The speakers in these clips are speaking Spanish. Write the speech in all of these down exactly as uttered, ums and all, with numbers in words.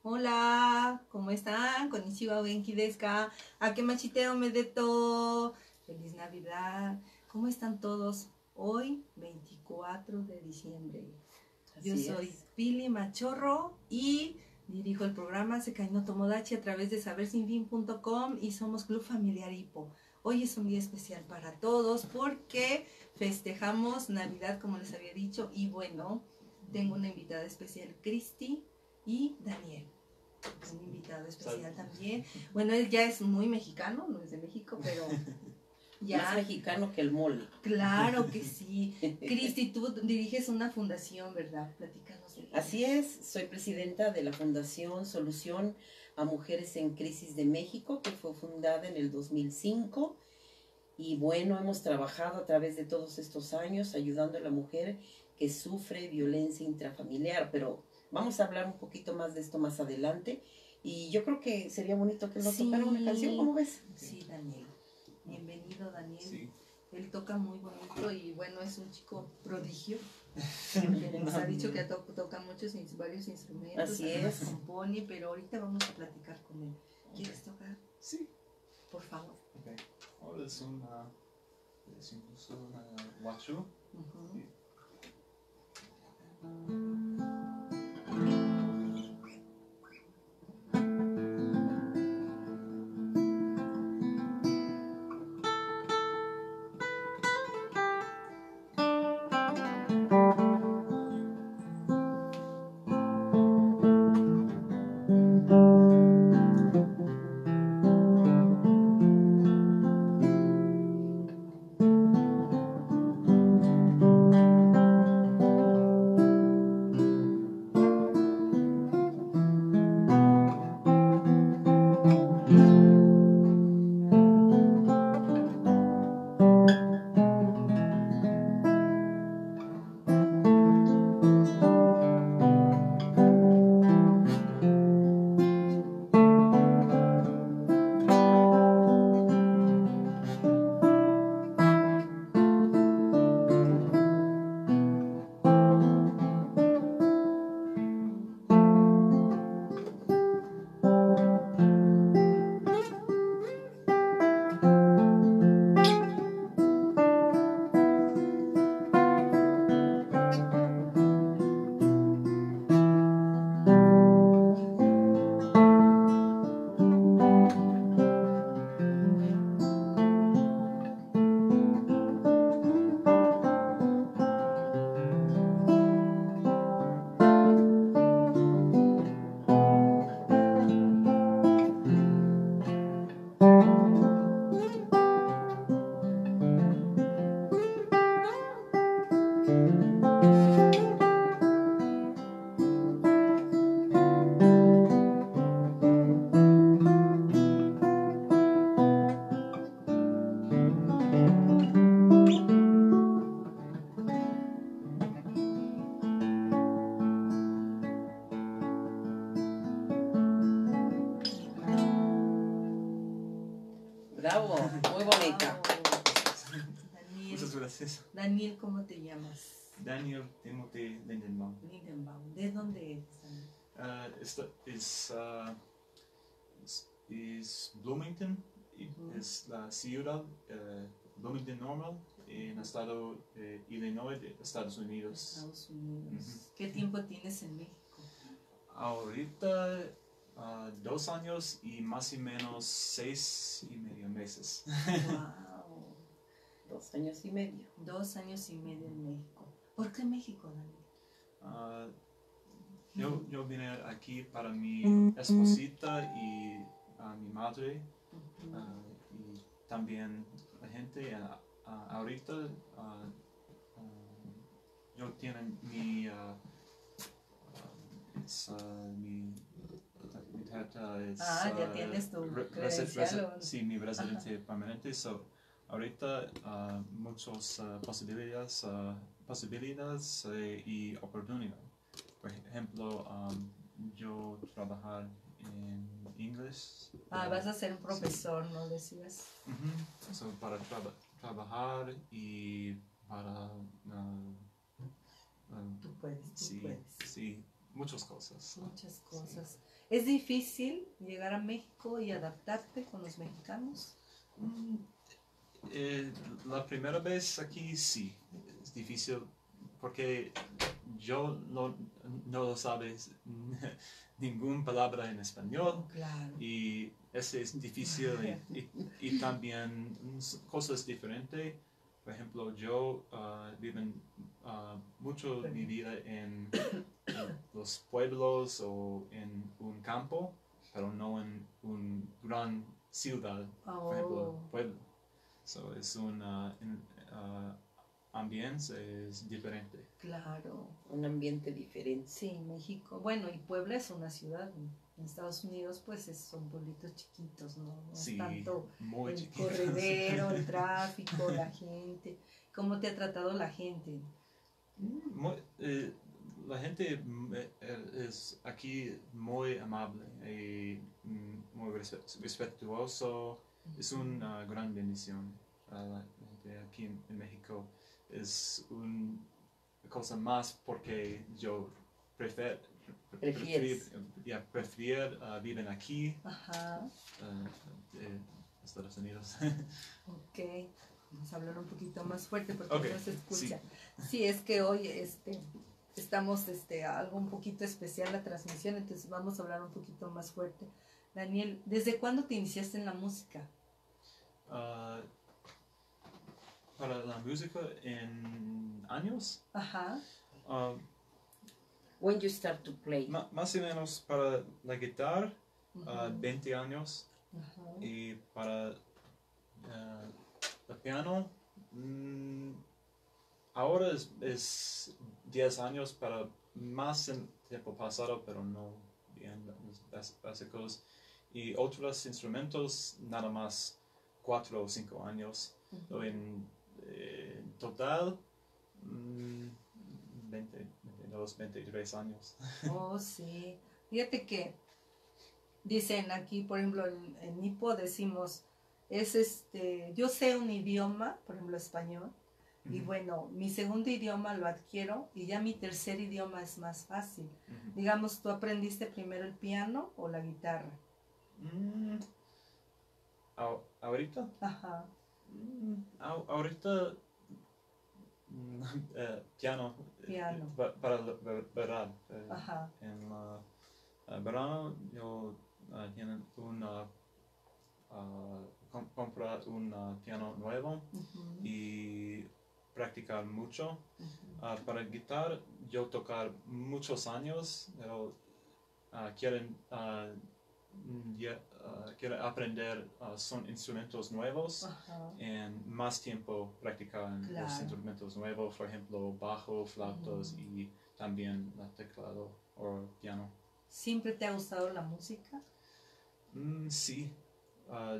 Hola, ¿cómo están? Konnichiwa, o genki desu ka? Akemashite omedetou. Feliz Navidad. ¿Cómo están todos? Hoy, veinticuatro de diciembre. Así Yo soy es. Pili Machorro y dirijo el programa Sekai no Tomodachi a través de saber sin fin punto com y somos Club Familiar Hippo. Hoy es un día especial para todos porque festejamos Navidad, como les había dicho, y bueno, tengo una invitada especial, Cristi y Daniel. Un invitado especial también. Bueno, él ya es muy mexicano, no es de México, pero ya. Más mexicano que el mole. Claro que sí. Cristi, tú diriges una fundación, ¿verdad? Platícanos de ella. Así es, soy presidenta de la Fundación Solución a Mujeres en Crisis de México, que fue fundada en el dos mil cinco. Y bueno, hemos trabajado a través de todos estos años ayudando a la mujer que sufre violencia intrafamiliar, pero vamos a hablar un poquito más de esto más adelante. Y yo creo que sería bonito que nos Sí. tocara una canción, ¿cómo ves? Sí, Daniel. Bienvenido, Daniel. Sí. Él toca muy bonito y bueno, es un chico prodigio. Que nos ha dicho que to toca muchos, varios instrumentos. Así además es. compone, pero ahorita vamos a platicar con él. ¿Quieres tocar? Sí. Por favor. Okay. Ahora es una, es incluso una guacho. Uh-huh. Sí. Bravo, muy bonita. Wow. Daniel, Muchas gracias. Daniel, ¿cómo te llamas? Daniel Timothy Lindenbaum. Lindenbaum. ¿De dónde eres, Daniel? Uh, esta es, uh, es, es Bloomington, y Ujú. es la ciudad uh, Bloomington Normal en el estado de Illinois, de Estados Unidos. Estados Unidos. Ujú. ¿Qué tiempo tienes en México? Ahorita uh, dos años y más o menos seis y medio meses. Wow. Dos años y medio. Dos años y medio en México. ¿Por qué México, Daniel? Uh, yo, yo vine aquí para mi esposita y uh, mi madre Uh-huh. uh, y también la gente. Uh, uh, ahorita uh, uh, yo tengo mi, uh, uh, es, uh, mi, mi tarjeta es, Ah, ya uh, tienes tu re- credencial, resi- ¿o? sí, mi residente permanente. So, ahorita uh, muchas uh, posibilidades, uh, posibilidades uh, y oportunidades. Por ejemplo, um, yo trabajar en inglés. Ah, uh, vas a ser un profesor, ¿no decías? ujú, so, para traba- trabajar y para uh, uh, Tú puedes, tú sí, puedes. sí, muchas cosas. Muchas cosas. ¿Es difícil llegar a México y adaptarte con los mexicanos? Mm, eh, la primera vez aquí sí, es difícil porque yo no, no sabes ninguna palabra en español. Claro. Y ese es difícil y, y, y también cosas diferentes. Por ejemplo, yo uh, vivo uh, mucho de mi vida en, en los pueblos o en un campo, pero no en una gran ciudad, Oh. por ejemplo, pueblo. So, es un uh, in, uh, ambiente es diferente. Claro. Un ambiente diferente. Sí, México. Bueno, y Puebla es una ciudad. En Estados Unidos, pues es, son pueblitos chiquitos, ¿no? No Sí, es tanto muy el chiquitos. corredero, el tráfico, la gente. ¿Cómo te ha tratado la gente? Muy, eh, la gente eh, es aquí muy amable y mm, muy respe- respetuoso. Es una gran bendición a la gente aquí en, en México. Es una cosa más porque yo prefiero Prefieres. ya prefiero uh, vivir aquí Ajá. uh, de Estados Unidos. Ok. Vamos a hablar un poquito más fuerte porque Okay, no se escucha. sí. Sí, es que hoy este, estamos este, algo un poquito especial la transmisión, entonces vamos a hablar un poquito más fuerte. Daniel, ¿desde cuándo te iniciaste en la música? Uh, para la música en años. Ajá. Uh, When you start to play. ma- más o menos para la guitarra, uh, Ujú. veinte años. Ajá. Y para uh, el piano, mm, ahora es, es diez años para más en tiempo pasado, pero no bien los básicos. Y otros instrumentos, nada más cuatro o cinco años. Ujú. En, eh, en total, mm, veinte, veintidós, veintitrés años. Oh, sí. Fíjate que dicen aquí, por ejemplo, en, en Nipo decimos, es este, yo sé un idioma, por ejemplo, español, y Ujú. bueno, mi segundo idioma lo adquiero y ya mi tercer idioma es más fácil. Ujú. Digamos, ¿tú aprendiste primero el piano o la guitarra? Mm, au- ahorita, Ajá. mm, au- ahorita mm, eh, piano, eh, Piano. pa- para la ver- verdad. eh, Ajá. en la eh, verano yo uh, tiene una uh, com- comprar un uh, piano nuevo Ujú, y practicar mucho. ujú. Uh, para guitarra yo tocar muchos años, pero uh, quieren uh, ya, uh, quieren aprender uh, son instrumentos nuevos Ajá. en más tiempo practicar en los Claro. instrumentos nuevos, por ejemplo bajo, flautas Ujú. y también el teclado o piano. ¿Siempre te ha gustado la música? Mm, sí, uh,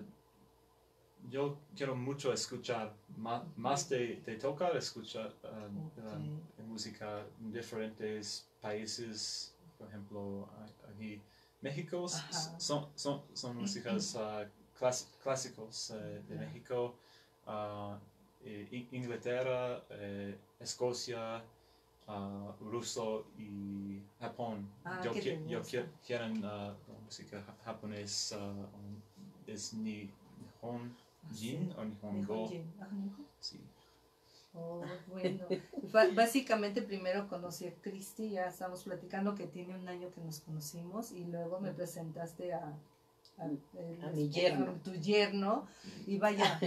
yo quiero mucho escuchar, ma- Ujú. más de, de tocar, escuchar uh, Ok. uh, música en diferentes países, por ejemplo, a- aquí México, s- Ajá. son, son, son músicas uh, clas- clásicos uh, de Ya. México, uh, eh, In- Inglaterra, eh, Escocia, uh, ruso y Japón. Ah, yo ¿qué qui- te yo gusta? qui- quiero la música ja- japonesa, um, es ni Nihon Ah, Jin sí. o Nihongo. Nihonjin. Ajá, Nihon. Sí. Oh, bueno. Ba- Básicamente primero conocí a Cristi, ya estamos platicando que tiene un año que nos conocimos y luego me presentaste a, a, el A mi esp- yerno. a tu yerno y vaya,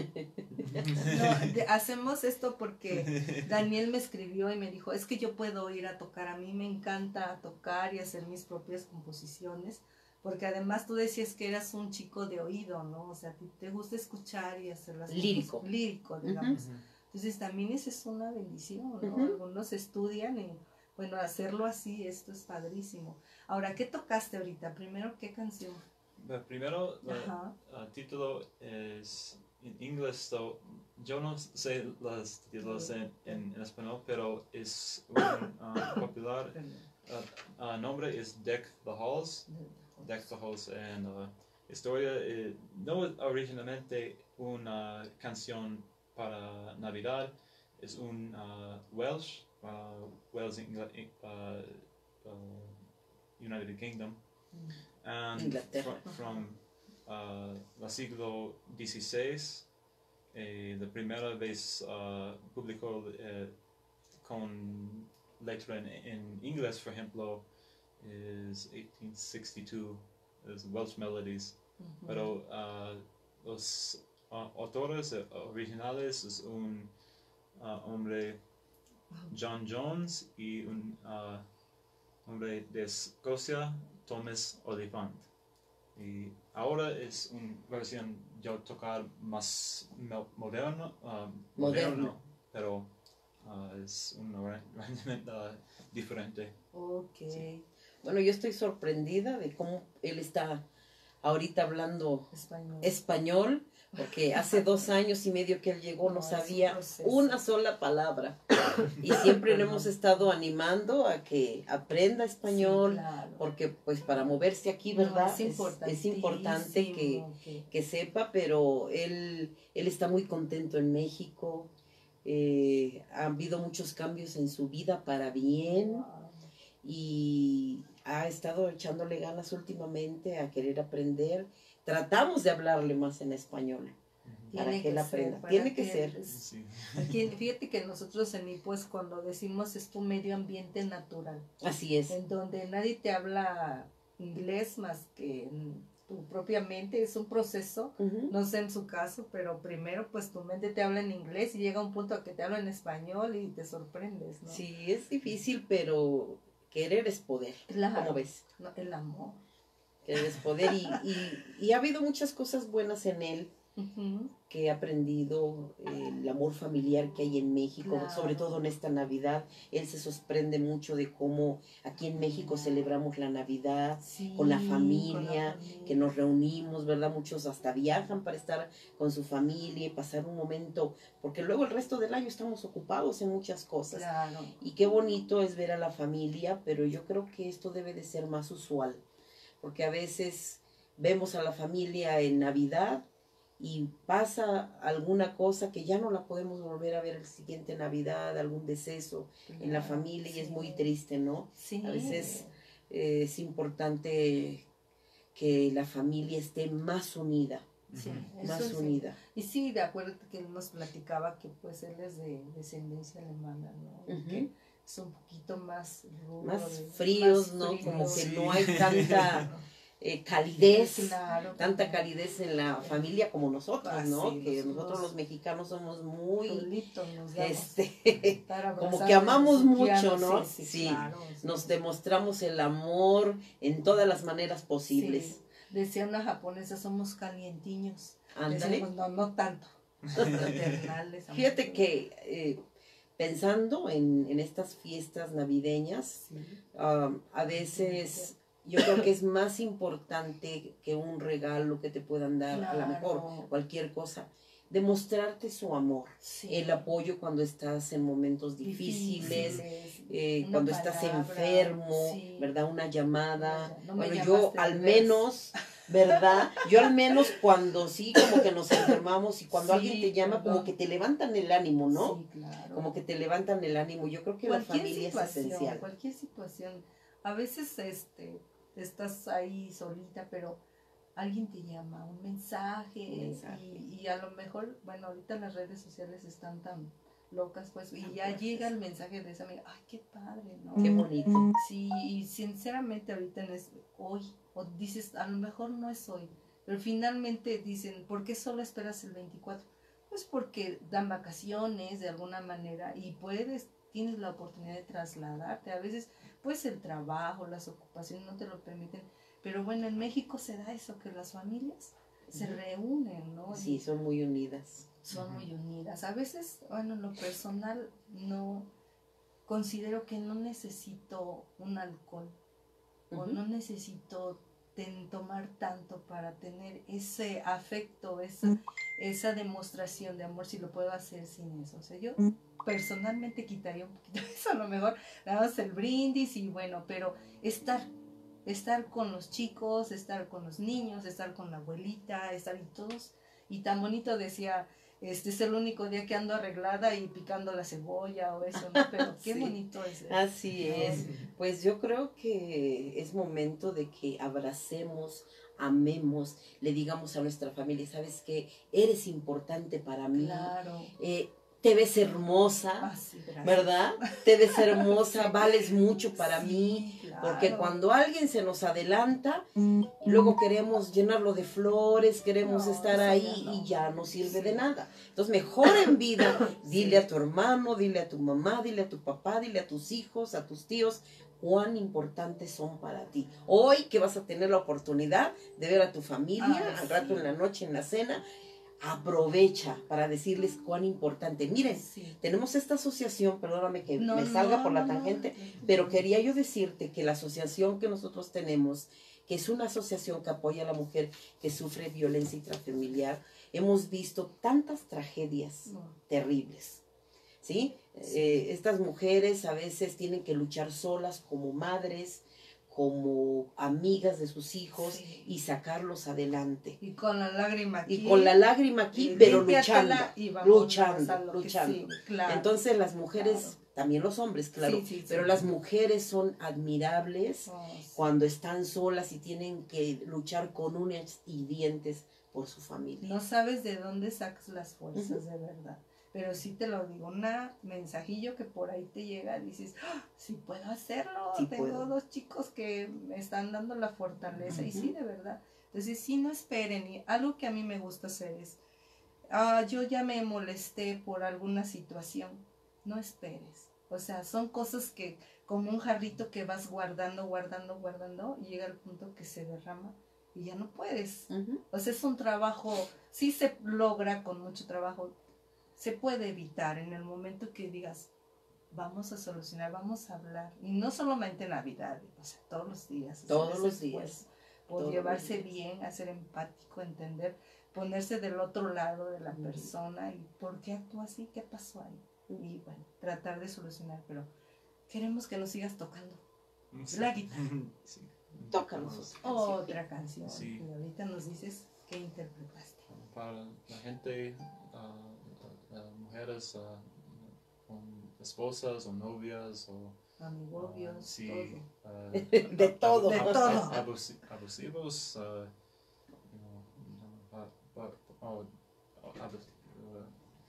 no, de- hacemos esto porque Daniel me escribió y me dijo, es que yo puedo ir a tocar, a mí me encanta tocar y hacer mis propias composiciones, porque además tú decías que eras un chico de oído, ¿no? O sea, a ti te gusta escuchar y hacer las Lírico. cosas. Lírico, digamos. Ujú. Entonces también esa es una bendición, ¿no? Ujú. Algunos estudian y bueno, hacerlo así, esto es padrísimo. Ahora, ¿qué tocaste ahorita? Primero, ¿qué canción? Bueno, primero, el Ajá. título es en inglés, so, yo no sé los títulos en, en, en español, pero es un uh, popular uh, uh, nombre es Deck the Halls. Deck the Halls en la historia. Eh, no es originalmente una canción para Navidad, es un uh, Welsh, uh, Welsh Ingl- uh, uh, United Kingdom. And Inglaterra. fr- from uh, el siglo dieciséis, eh, la primera vez uh, publicó eh, con letra en, en inglés, por ejemplo, es eighteen sixty-two, es Welsh Melodies. Ujú. Pero uh, los uh, autores eh, originales es un uh, hombre, John Jones, y un uh, hombre de Escocia, Thomas Oliphant. Y ahora es una versión de tocar más mo- moderno, uh, moderno, Moderno. pero uh, es un arrangimiento diferente. Ok. Sí. Bueno, yo estoy sorprendida de cómo él está ahorita hablando Español. español, porque hace dos años y medio que él llegó No, no es un sabía proceso. una sola palabra. Y siempre le Perdón. hemos estado animando a que aprenda español, Sí, claro. porque pues para moverse aquí, No, ¿verdad? es es, es importante que, importantísimo que- que sepa, pero él, él está muy contento en México. Eh, ha habido muchos cambios en su vida para bien Wow. y ha estado echándole ganas últimamente a querer aprender. Tratamos de hablarle más en español para Tiene que él que aprenda. ser, para Tiene que que ser. es- Sí. Aquí, fíjate que nosotros en I P O es cuando decimos es tu medio ambiente natural, Así es. en donde nadie te habla inglés más que en tu propia mente, es un proceso, Ujú. no sé en su caso, pero primero pues tu mente te habla en inglés y llega un punto a que te habla en español y te sorprendes, ¿no? Sí, es difícil, pero querer es poder. Claro. ¿Cómo ves? No, el amor. Querer es poder. Y, y, y ha habido muchas cosas buenas en él Ujú. que he aprendido, eh, el amor familiar que hay en México, Claro. sobre todo en esta Navidad. Él se sorprende mucho de cómo aquí en México celebramos la Navidad Sí, con la con la familia, familia. que nos reunimos, ¿verdad? Muchos hasta viajan para estar con su familia y pasar un momento, porque luego el resto del año estamos ocupados en muchas cosas. Claro. Y qué bonito es ver a la familia, pero yo creo que esto debe de ser más usual, porque a veces vemos a la familia en Navidad y pasa alguna cosa que ya no la podemos volver a ver el siguiente Navidad, algún deceso en la Claro, familia y es sí. muy triste, ¿no? Sí. A veces eh, es importante que la familia esté más unida, Sí, Ujú. eso más sí. unida. Y sí, de acuerdo que él nos platicaba que pues él es de descendencia alemana, ¿no? Y Ujú. que es un poquito más rudo, Más de- fríos, más ¿no? frío. Como que Sí. no hay tanta eh, calidez. Claro, Tanta claro. calidez en la familia como nosotros, Ah, ¿no? sí, que los- nosotros los- los mexicanos somos muy, Solitos nos damos. este, Estar como abrazados, que amamos mucho, besuqueados, ¿no? Sí, sí, Sí, claro, sí. nos demostramos el amor en todas las maneras posibles. Sí. Decía una japonesa, somos calientiños. Ándale. Decimos, no, no tanto. Fraternales, Fíjate amorosos. que eh, pensando en, en estas fiestas navideñas, Sí. um, a veces yo creo que es más importante que un regalo que te puedan dar, a lo mejor Claro. cualquier cosa, demostrarte su amor. Sí. El apoyo cuando estás en momentos difíciles, Difíciles. eh, Una cuando estás palabra, enfermo, sí. ¿verdad? Una llamada. No me bueno, yo llamaste, al de veras. menos, ¿verdad? Yo al menos cuando sí, como que nos enfermamos y cuando Sí, alguien te llama, claro. como que te levantan el ánimo, ¿no? Sí, claro. Como que te levantan el ánimo. Yo creo que la Cualquier familia situación, es esencial. cualquier situación. A veces este, estás ahí solita, pero alguien te llama, un mensaje, Un mensaje. Y, y a lo mejor, bueno, ahorita las redes sociales están tan locas, pues, y Tan ya fuertes. llega el mensaje de esa amiga, ay, qué padre, ¿no? Qué bonito. Sí, y sinceramente ahorita en es hoy, o dices, a lo mejor no es hoy, pero finalmente dicen, ¿por qué solo esperas el veinticuatro? Pues porque dan vacaciones de alguna manera y puedes, tienes la oportunidad de trasladarte. A veces, pues el trabajo, las ocupaciones no te lo permiten. Pero bueno, en México se da eso, que las familias se Ujú. reúnen, ¿no? Sí, Y son muy unidas. son muy unidas. A veces, bueno, en lo personal, no considero que no necesito un alcohol o Ujú. no necesito ten- tomar tanto para tener ese afecto, esa, esa demostración de amor, si lo puedo hacer sin eso. O sea, yo personalmente quitaría un poquito eso, a lo mejor damos el brindis y bueno, pero estar, estar con los chicos, estar con los niños, estar con la abuelita, estar y todos, y tan bonito decía este es el único día que ando arreglada y picando la cebolla o eso, ¿no? Pero qué Sí. bonito es. ¿eh? Así No, es. Pues yo creo que es momento de que abracemos, amemos, le digamos a nuestra familia, ¿sabes qué? Eres importante para mí. Claro. Eh, te ves hermosa, Ah, sí, gracias. ¿verdad? Te ves hermosa, Sí. vales mucho para Sí, mí. claro. Porque cuando alguien se nos adelanta, luego queremos llenarlo de flores, queremos No, estar eso ya ahí no. y ya no sirve Sí. de nada. Entonces, mejor en vida, dile Sí. a tu hermano, dile a tu mamá, dile a tu papá, dile a tus hijos, a tus tíos, cuán importantes son para ti. Hoy que vas a tener la oportunidad de ver a tu familia, Ay, al rato sí. en la noche, en la cena, aprovecha para decirles cuán importante. Miren, Sí. tenemos esta asociación, perdóname que No, me salga no, por la no, no. tangente, pero quería yo decirte que la asociación que nosotros tenemos, que es una asociación que apoya a la mujer que sufre violencia intrafamiliar, hemos visto tantas tragedias No. terribles, ¿sí? Eh, estas mujeres a veces tienen que luchar solas como madres, como amigas de sus hijos Sí. y sacarlos adelante. Y con la lágrima aquí. Y con la lágrima aquí, y pero límpiatela luchando, y vámonos luchando, a lo que luchando. sigue, claro. Entonces las mujeres, Claro. también los hombres, claro, Sí, sí, sí. pero las mujeres son admirables Oh, sí. cuando están solas y tienen que luchar con uñas y dientes por su familia. No sabes de dónde sacas las fuerzas, Ujú. de verdad. Pero sí te lo digo, un mensajillo que por ahí te llega, dices, ¡ah! Sí puedo hacerlo. Sí Tengo puedo. dos chicos que me están dando la fortaleza. Y Ujú. sí, de verdad. Entonces, sí, no esperen. Y algo que a mí me gusta hacer es, ah, yo ya me molesté por alguna situación. No esperes. O sea, son cosas que, como un jarrito que vas guardando, guardando, guardando, y llega el punto que se derrama y ya no puedes. Ujú. O sea, es un trabajo, sí se logra con mucho trabajo, se puede evitar en el momento que digas, vamos a solucionar, vamos a hablar. Y no solamente en Navidad, o sea, todos los días. Todos hacer los ese días. esfuerzo Por Todos llevarse los días. bien, a ser empático, entender, ponerse del otro lado de la Ujú. persona y por qué actúa así, qué pasó ahí. Y bueno, tratar de solucionar, pero queremos que nos sigas tocando. Sí. La guitarra. Sí. Tócanos Vamos, otra canción. Otra canción. Sí. Y ahorita nos dices qué interpretaste. Para la gente, ah, ah, mujeres ah, con esposas o novias o Amigobios, ah, sí, todo. ah, De todo. De todo. abusi- abusivos, ah, you know, ah, ah, oh, oh, abus- uh,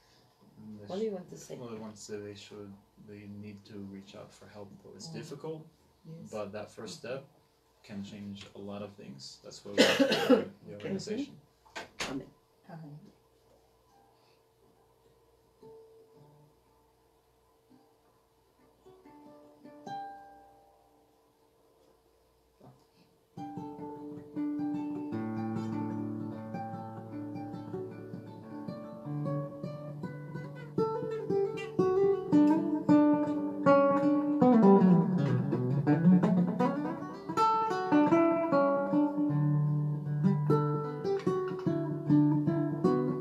What do you want to say? Well, they want to say they should, they need to reach out for help. Though it's Oh. difficult, Yes. but that first step can change a lot of things. That's what we do the organization. Amén. Ajá. Thank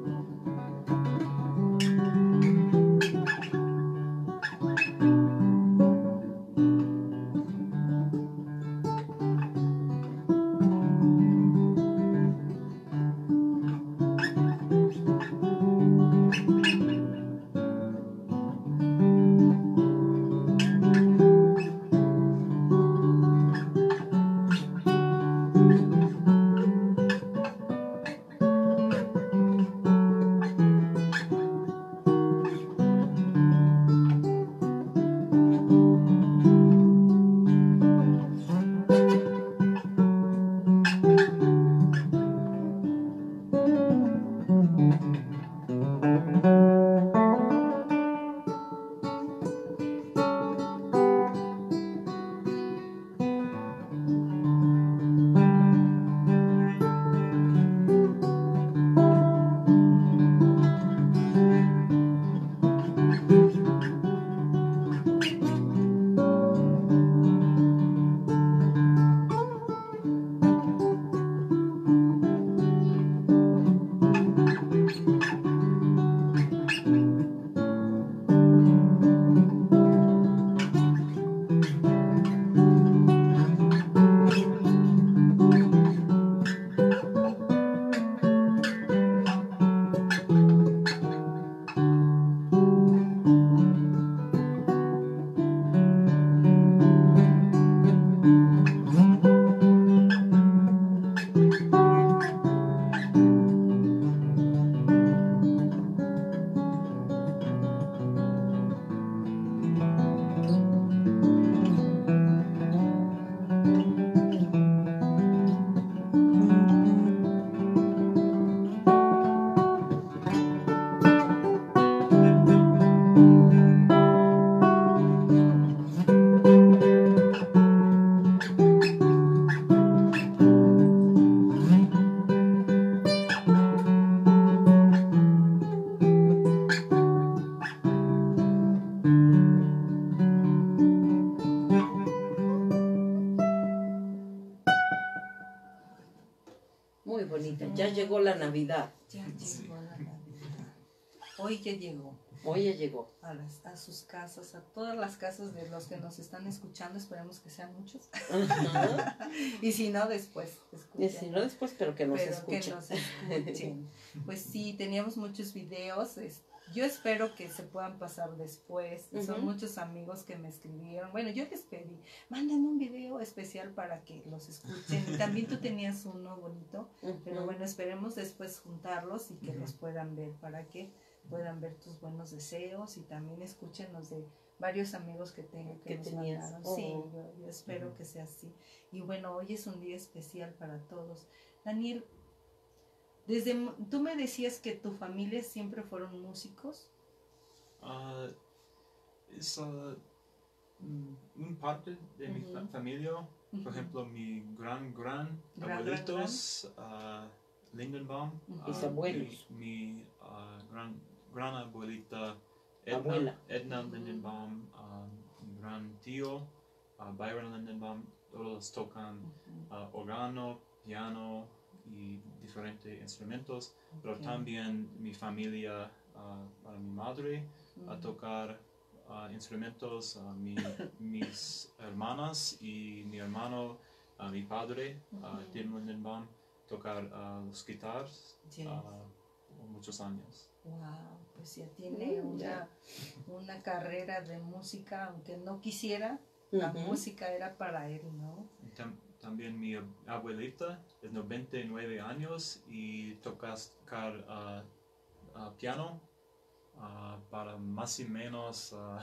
Muy bonita. Ya llegó la Navidad. Ya llegó la Navidad. Hoy ya llegó. Hoy ya llegó. A, las, a sus casas, a todas las casas de los que nos están escuchando, esperemos que sean muchos. Ajá. Y si no, después. Y si no, después, pero que nos pero escuchen. que nos escuchen. Pues sí, teníamos muchos videos. es- Yo espero que se puedan pasar después. Son Ujú. muchos amigos que me escribieron. Bueno, yo les pedí, mándenme un video especial para que los escuchen. Y también tú tenías uno bonito. Pero Ujú. bueno, esperemos después juntarlos y que Ujú. los puedan ver para que puedan ver tus buenos deseos y también escuchen los de varios amigos que tengo que, Que nos tenías. mandaron. Sí, Oh. yo, yo espero Ujú. que sea así. Y bueno, hoy es un día especial para todos. Daniel, desde mu- tú me decías que tu familia siempre fueron músicos. Ah, es ah, mm, un parte de mi fa- Ujú. familia. Por Ujú. ejemplo, mi gran, gran Gran, abuelitos, ah, Lindenbaum. Ujú. ah, Mis abuelos. Mi, mi, ah, gran, gran abuelita Edna, Abuela. Edna Ujú. Lindenbaum, ah, mi gran tío ah, Byron Lindenbaum. Todos tocan Ujú. ah, órgano, piano y diferentes instrumentos. Pero Ok. también mi familia, ah, para mi madre, a Ujú. tocar ah, instrumentos, a mi, mis hermanas y mi hermano, a mi padre, a Ujú. Tim Lindenbaum, tocar ah, los guitarras Yes. ah, por muchos años. Wow, pues ya tiene Mm, una, ya. una carrera de música, aunque no quisiera, la Ujú. música era para él, ¿no? Y tam- también mi ab- abuelita es noventa y nueve años y toca tocar ah, ah, piano ah, para más o menos ah,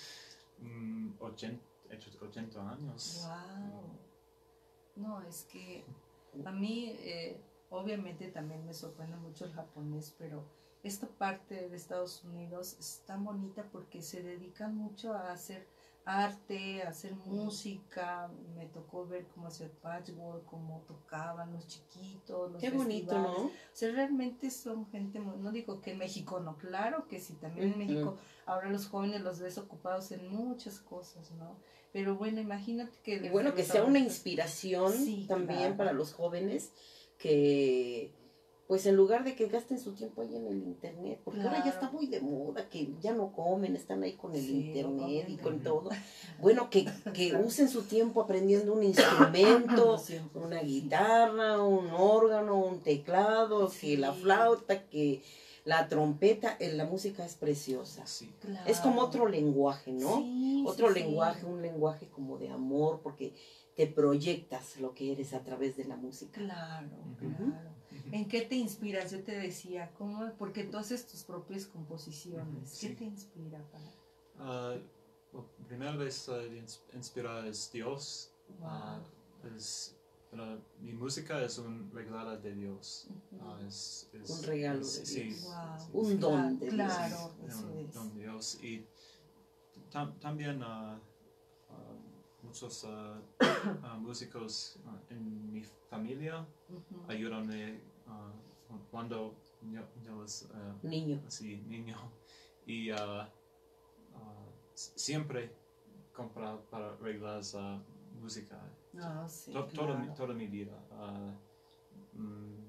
mm, ochenta, ochenta años. Wow. No, es que a mí eh, obviamente también me sorprende mucho el japonés, pero esta parte de Estados Unidos es tan bonita porque se dedican mucho a hacer arte, a hacer música. Me tocó ver cómo hacían patchwork, cómo tocaban los chiquitos, los Qué bonito, festivales. ¿no? O sea, realmente son gente muy, no digo que en México no, claro que sí, también en Ujú. México ahora los jóvenes los ves ocupados en muchas cosas, ¿no? Pero bueno, imagínate que... Y desde bueno, que los sea una adultos- inspiración Sí, también claro. para los jóvenes que, pues en lugar de que gasten su tiempo ahí en el internet, porque ahora ya Claro. está muy de moda, que ya no comen, están ahí con el Sí, no internet y comen. con todo. Bueno, que, que Claro. usen su tiempo aprendiendo un instrumento, Siempre. una guitarra, un órgano, un teclado, Sí. que la flauta, que la trompeta, eh, la música es preciosa. Sí. Claro. Es como otro lenguaje, ¿no? Sí, Otro sí, sí. lenguaje, un lenguaje como de amor, porque te proyectas lo que eres a través de la música. Claro, Ujú. claro. ¿En qué te inspiras? Yo te decía, ¿cómo? Porque tú haces tus propias composiciones. ¿Qué Sí. te inspira para? Ah, la primera vez ah, de ins- inspirar es Dios. Wow. Ah, es, pero mi música es un regalo de Dios. Ujú. Ah, es, es- Un regalo es- de sí, Dios. Wow. sí, Un sí, don de Dios. Claro, sí, eso un es. don de Dios. Y tam- también ah, ah, muchos ah, ah, músicos ah, en mi familia Ujú. ayudanme ah, cuando yo, yo was ah, Niño. así niño y ah, ah, s- siempre comprar para reglas ah, música No, sí, To- toda, mi, claro. toda mi vida. ah, mm,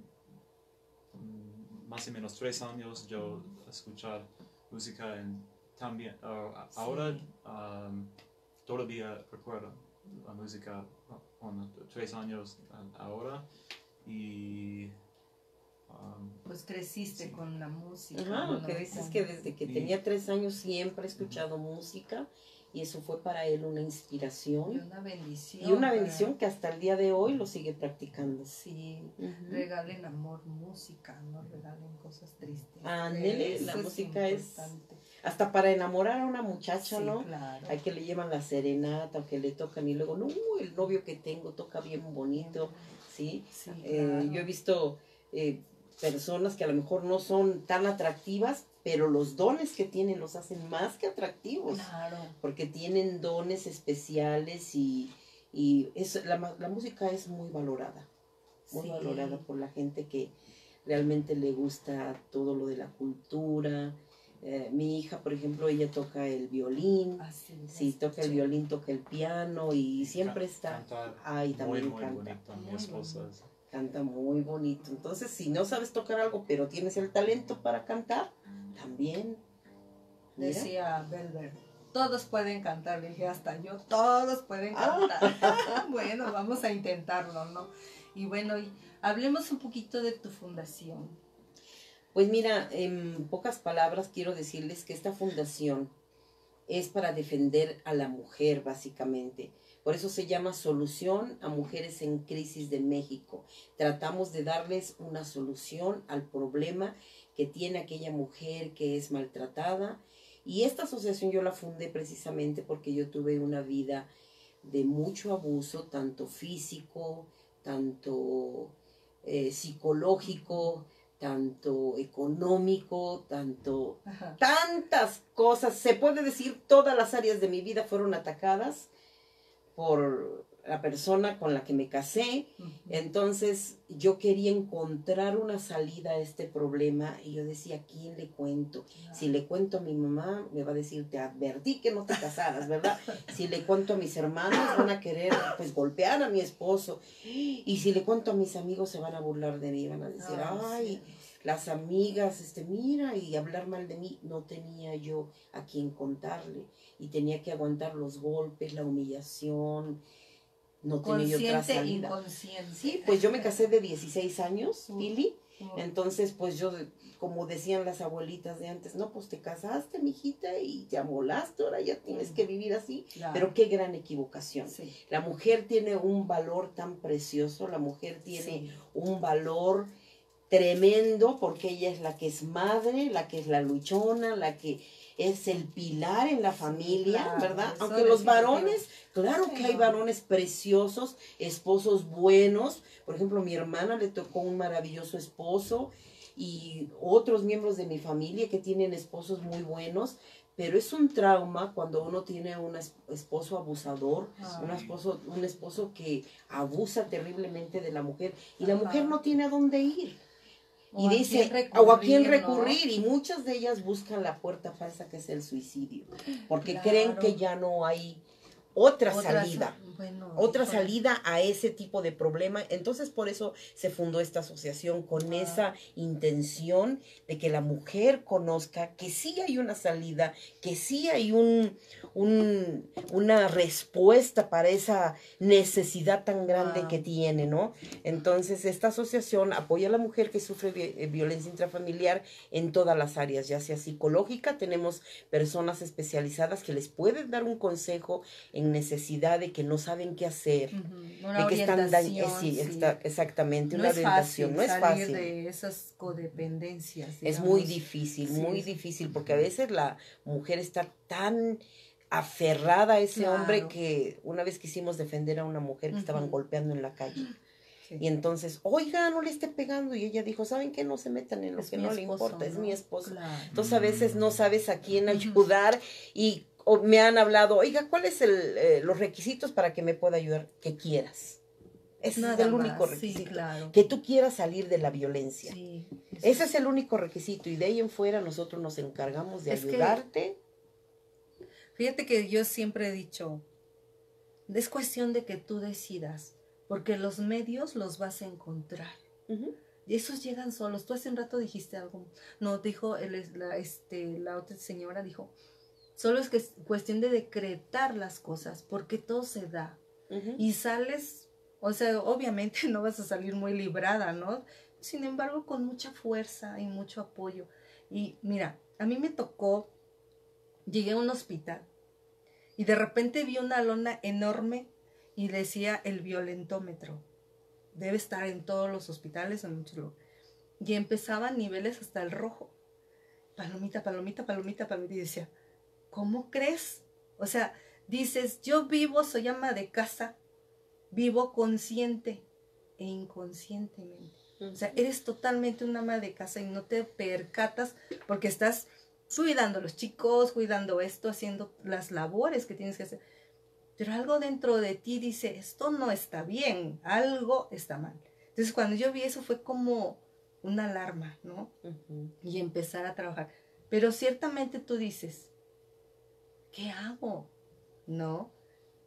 mm, más o menos tres años yo escuchar música en también ah, Sí. ahora ah, todavía recuerdo la música con tres años ah, ahora y ah, Pues creciste Sí. con la música. Ajá, ¿no? lo que dices es Con- que desde que Y- tenía tres años siempre he escuchado música y eso fue para él una Y inspiración una bendición. y una para- bendición que hasta el día de hoy lo sigue practicando. Sí, Ujú. regalen amor, música, no regalen cosas tristes. Ándele, Eso la música es- importante. Hasta para enamorar a una muchacha, Sí, ¿no? claro. Hay que le llevan la serenata o que le tocan y luego, no, el novio que tengo toca bien bonito, ¿sí? Sí, Eh, claro. yo he visto eh, personas que a lo mejor no son tan atractivas, pero los dones que tienen los hacen más que atractivos, Claro. porque tienen dones especiales y, y es, la, ma- la música es muy valorada, muy Sí. valorada por la gente que realmente le gusta todo lo de la cultura. Eh, mi hija, por ejemplo, ella toca el violín, Así es. sí, toca el Sí. violín, toca el piano y siempre Ca- está cantar ahí muy también muy canta. bonito. Mi Muy esposa bonito. es- Canta muy bonito. Entonces, si no sabes tocar algo, pero tienes el talento para cantar, también. Mira. Decía Belver, todos pueden cantar, le dije hasta yo, todos pueden cantar. Ah. Bueno, vamos a intentarlo, ¿no? Y bueno, y hablemos un poquito de tu fundación. Pues mira, en pocas palabras quiero decirles que esta fundación es para defender a la mujer, básicamente. Por eso se llama Solución a Mujeres en Crisis de México. Tratamos de darles una solución al problema que tiene aquella mujer que es maltratada. Y esta asociación yo la fundé precisamente porque yo tuve una vida de mucho abuso, tanto físico, tanto eh, psicológico, tanto económico, tanto... Ajá. Tantas cosas. Se puede decir, todas las áreas de mi vida fueron atacadas por la persona con la que me casé. Uh-huh. Entonces yo quería encontrar una salida a este problema y yo decía, ¿a quién le cuento? Uh-huh. Si le cuento a mi mamá, me va a decir, te advertí que no te casaras, ¿verdad? Si le cuento a mis hermanos, van a querer pues golpear a mi esposo. Y si le cuento a mis amigos, se van a burlar de mí, van a decir, oh, ay, sí. Las amigas, este, mira, y hablar mal de mí. No tenía yo a quien contarle y tenía que aguantar los golpes, la humillación. No tenía yo otra salida. Inconsciente. Sí, pues yo me casé de dieciséis años, Pili. Uh, uh. Entonces, pues yo, como decían las abuelitas de antes, no, pues te casaste, mijita, y te amolaste, ahora ya tienes uh. que vivir así. Claro. Pero qué gran equivocación. Sí. La mujer tiene un valor tan precioso, la mujer tiene sí. un valor tremendo, porque ella es la que es madre, la que es la luchona, la que es el pilar en la familia, claro, ¿verdad? Aunque los varones, claro que hay varones preciosos, esposos buenos. Por ejemplo, mi hermana le tocó un maravilloso esposo y otros miembros de mi familia que tienen esposos muy buenos, pero es un trauma cuando uno tiene un esposo abusador, un esposo, un esposo que abusa terriblemente de la mujer y la mujer no tiene a dónde ir. Y dice, o a quién recurrir, ¿no? Y muchas de ellas buscan la puerta falsa que es el suicidio, porque claro. creen que ya no hay otra, otra salida, bueno, otra híjole. salida a ese tipo de problema. Entonces por eso se fundó esta asociación con wow. esa intención de que la mujer conozca que sí hay una salida, que sí hay un, un una respuesta para esa necesidad tan grande wow. que tiene, ¿no? Entonces esta asociación apoya a la mujer que sufre vi- violencia intrafamiliar en todas las áreas, ya sea psicológica, tenemos personas especializadas que les pueden dar un consejo en necesidad de que no saben qué hacer, uh-huh. una de que están da- eh, sí, sí. Está, exactamente, no una es orientación, fácil no es salir fácil de esas codependencias, digamos. Es muy difícil, sí, muy es... difícil, porque a veces la mujer está tan aferrada a ese claro. hombre que una vez quisimos defender a una mujer que uh-huh. estaban golpeando en la calle. Sí. Y entonces, oiga, no le esté pegando. Y ella dijo, ¿saben qué? No se metan en lo es que no esposo, le importa, ¿no? Es mi esposo. Claro. Entonces a veces no sabes a quién ayudar y o me han hablado, oiga, ¿cuáles son eh, los requisitos para que me pueda ayudar? Que quieras. Ese Nada es el único más, requisito. Sí, claro. Que tú quieras salir de la violencia. Sí, Ese es el único requisito. Y de ahí en fuera nosotros nos encargamos de es ayudarte. Que, fíjate que yo siempre he dicho, es cuestión de que tú decidas, porque los medios los vas a encontrar. Uh-huh. Y esos llegan solos. Tú hace un rato dijiste algo. No, dijo el, la, este, la otra señora, dijo, solo es que es cuestión de decretar las cosas, porque todo se da. Uh-huh. Y sales, o sea, obviamente no vas a salir muy librada, ¿no? Sin embargo, con mucha fuerza y mucho apoyo. Y mira, a mí me tocó, llegué a un hospital y de repente vi una lona enorme y decía el violentómetro. Debe estar en todos los hospitales, en muchos lugares. Y empezaban niveles hasta el rojo. Palomita, palomita, palomita, palomita. Y decía, ¿cómo crees? O sea, dices, yo vivo, soy ama de casa, vivo consciente e inconscientemente. O sea, eres totalmente una ama de casa y no te percatas porque estás cuidando a los chicos, cuidando esto, haciendo las labores que tienes que hacer. Pero algo dentro de ti dice, esto no está bien, algo está mal. Entonces, cuando yo vi eso fue como una alarma, ¿no? Uh-huh. Y empezar a trabajar. Pero ciertamente tú dices, ¿qué hago? ¿No?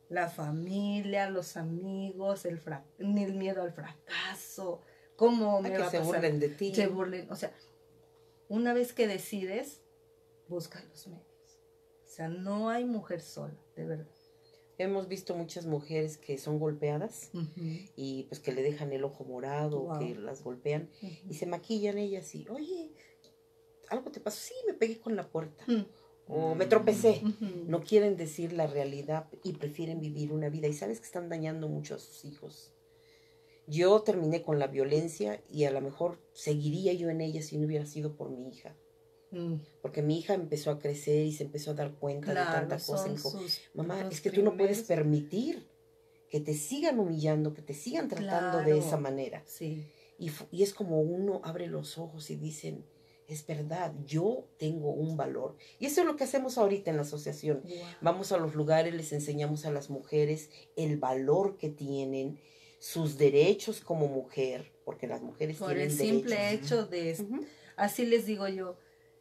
La familia, los amigos, el, fra el miedo al fracaso, cómo me que va a se pasar. burlen de ti. Se burlen, o sea, una vez que decides, busca los medios. O sea, no hay mujer sola, de verdad. Hemos visto muchas mujeres que son golpeadas Uh-huh. y pues que le dejan el ojo morado, Wow. que las golpean Uh-huh. y se maquillan ellas y, oye, ¿algo te pasó? Sí, me pegué con la puerta. Uh-huh. O me tropecé. Uh-huh. No quieren decir la realidad y prefieren vivir una vida. Y sabes que están dañando mucho a sus hijos. Yo terminé con la violencia y a lo mejor seguiría yo en ella si no hubiera sido por mi hija. Uh-huh. Porque mi hija empezó a crecer y se empezó a dar cuenta Claro, de tanta cosa. Y dijo, sus, mamá, es que tú no puedes permitir que te sigan humillando, que te sigan tratando claro. de esa manera. Sí. Y, y es como uno abre los ojos y dicen, es verdad, yo tengo un valor. Y eso es lo que hacemos ahorita en la asociación. Wow. Vamos a los lugares, les enseñamos a las mujeres el valor que tienen, sus derechos como mujer, porque las mujeres Por tienen el simple derechos. hecho de, Uh-huh. así les digo yo,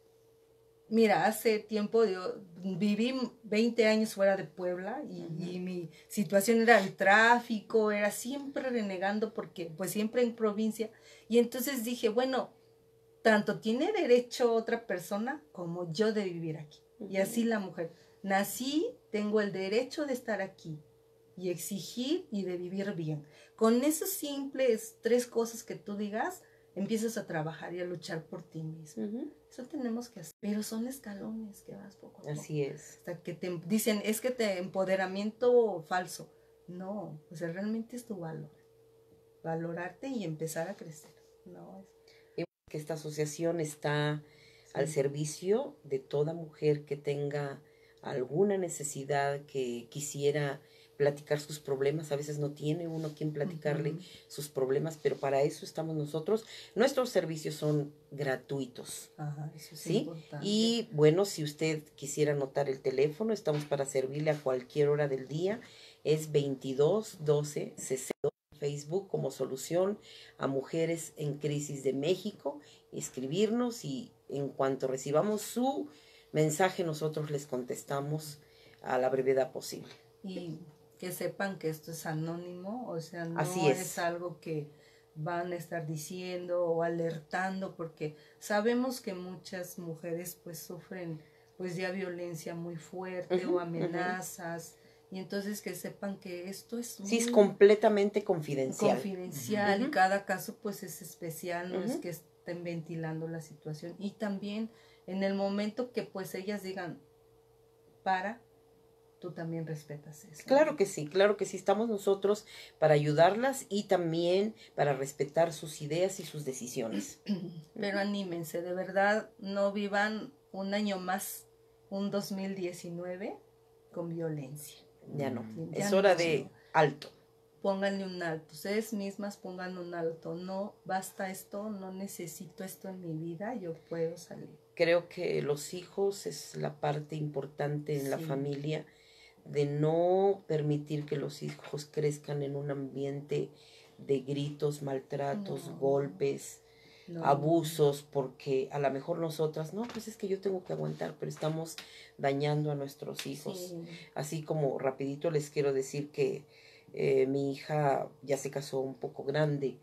mira, hace tiempo yo viví veinte años fuera de Puebla y, uh-huh. y mi situación era el tráfico, era siempre renegando porque pues siempre en provincia. Y entonces dije, bueno, tanto tiene derecho otra persona como yo de vivir aquí. Uh-huh. Y así la mujer, nací, tengo el derecho de estar aquí y exigir y de vivir bien. Con esas simples tres cosas que tú digas, empiezas a trabajar y a luchar por ti mismo. Uh-huh. Eso tenemos que hacer. Pero son escalones que vas poco a poco. Así es. Hasta que te dicen, es que te empoderamiento falso. No, o sea, realmente es tu valor. Valorarte y empezar a crecer. No es... Que esta asociación está sí. al servicio de toda mujer que tenga alguna necesidad, que quisiera platicar sus problemas. A veces no tiene uno quien platicarle uh-huh. sus problemas, pero para eso estamos nosotros. Nuestros servicios son gratuitos. Ajá, eso es ¿sí? importante. Y bueno, si usted quisiera anotar el teléfono, estamos para servirle a cualquier hora del día. Es veintidós doce sesenta. Facebook como Solución a Mujeres en Crisis de México, escribirnos y en cuanto recibamos su mensaje nosotros les contestamos a la brevedad posible. Y que sepan que esto es anónimo, o sea, no Así es. es algo que van a estar diciendo o alertando, porque sabemos que muchas mujeres pues sufren pues ya violencia muy fuerte uh-huh, o amenazas. Uh-huh. Y entonces que sepan que esto es sí, es completamente confidencial. Confidencial uh-huh. y cada caso pues es especial, no uh-huh. es que estén ventilando la situación. Y también en el momento que pues ellas digan, para, tú también respetas eso. Claro ¿no? que sí, claro que sí, estamos nosotros para ayudarlas y también para respetar sus ideas y sus decisiones. Pero anímense, de verdad, no vivan un año más, un dos mil diecinueve con violencia. Ya no, ya es hora no, de alto. Pónganle un alto, ustedes mismas pongan un alto, no basta esto, no necesito esto en mi vida, yo puedo salir. Creo que los hijos es la parte importante en sí. la familia, de no permitir que los hijos crezcan en un ambiente de gritos, maltratos, no. golpes, no. abusos, porque a lo mejor nosotras, no, pues es que yo tengo que aguantar, pero estamos dañando a nuestros hijos. Sí. Así como rapidito les quiero decir que eh, mi hija ya se casó un poco grande,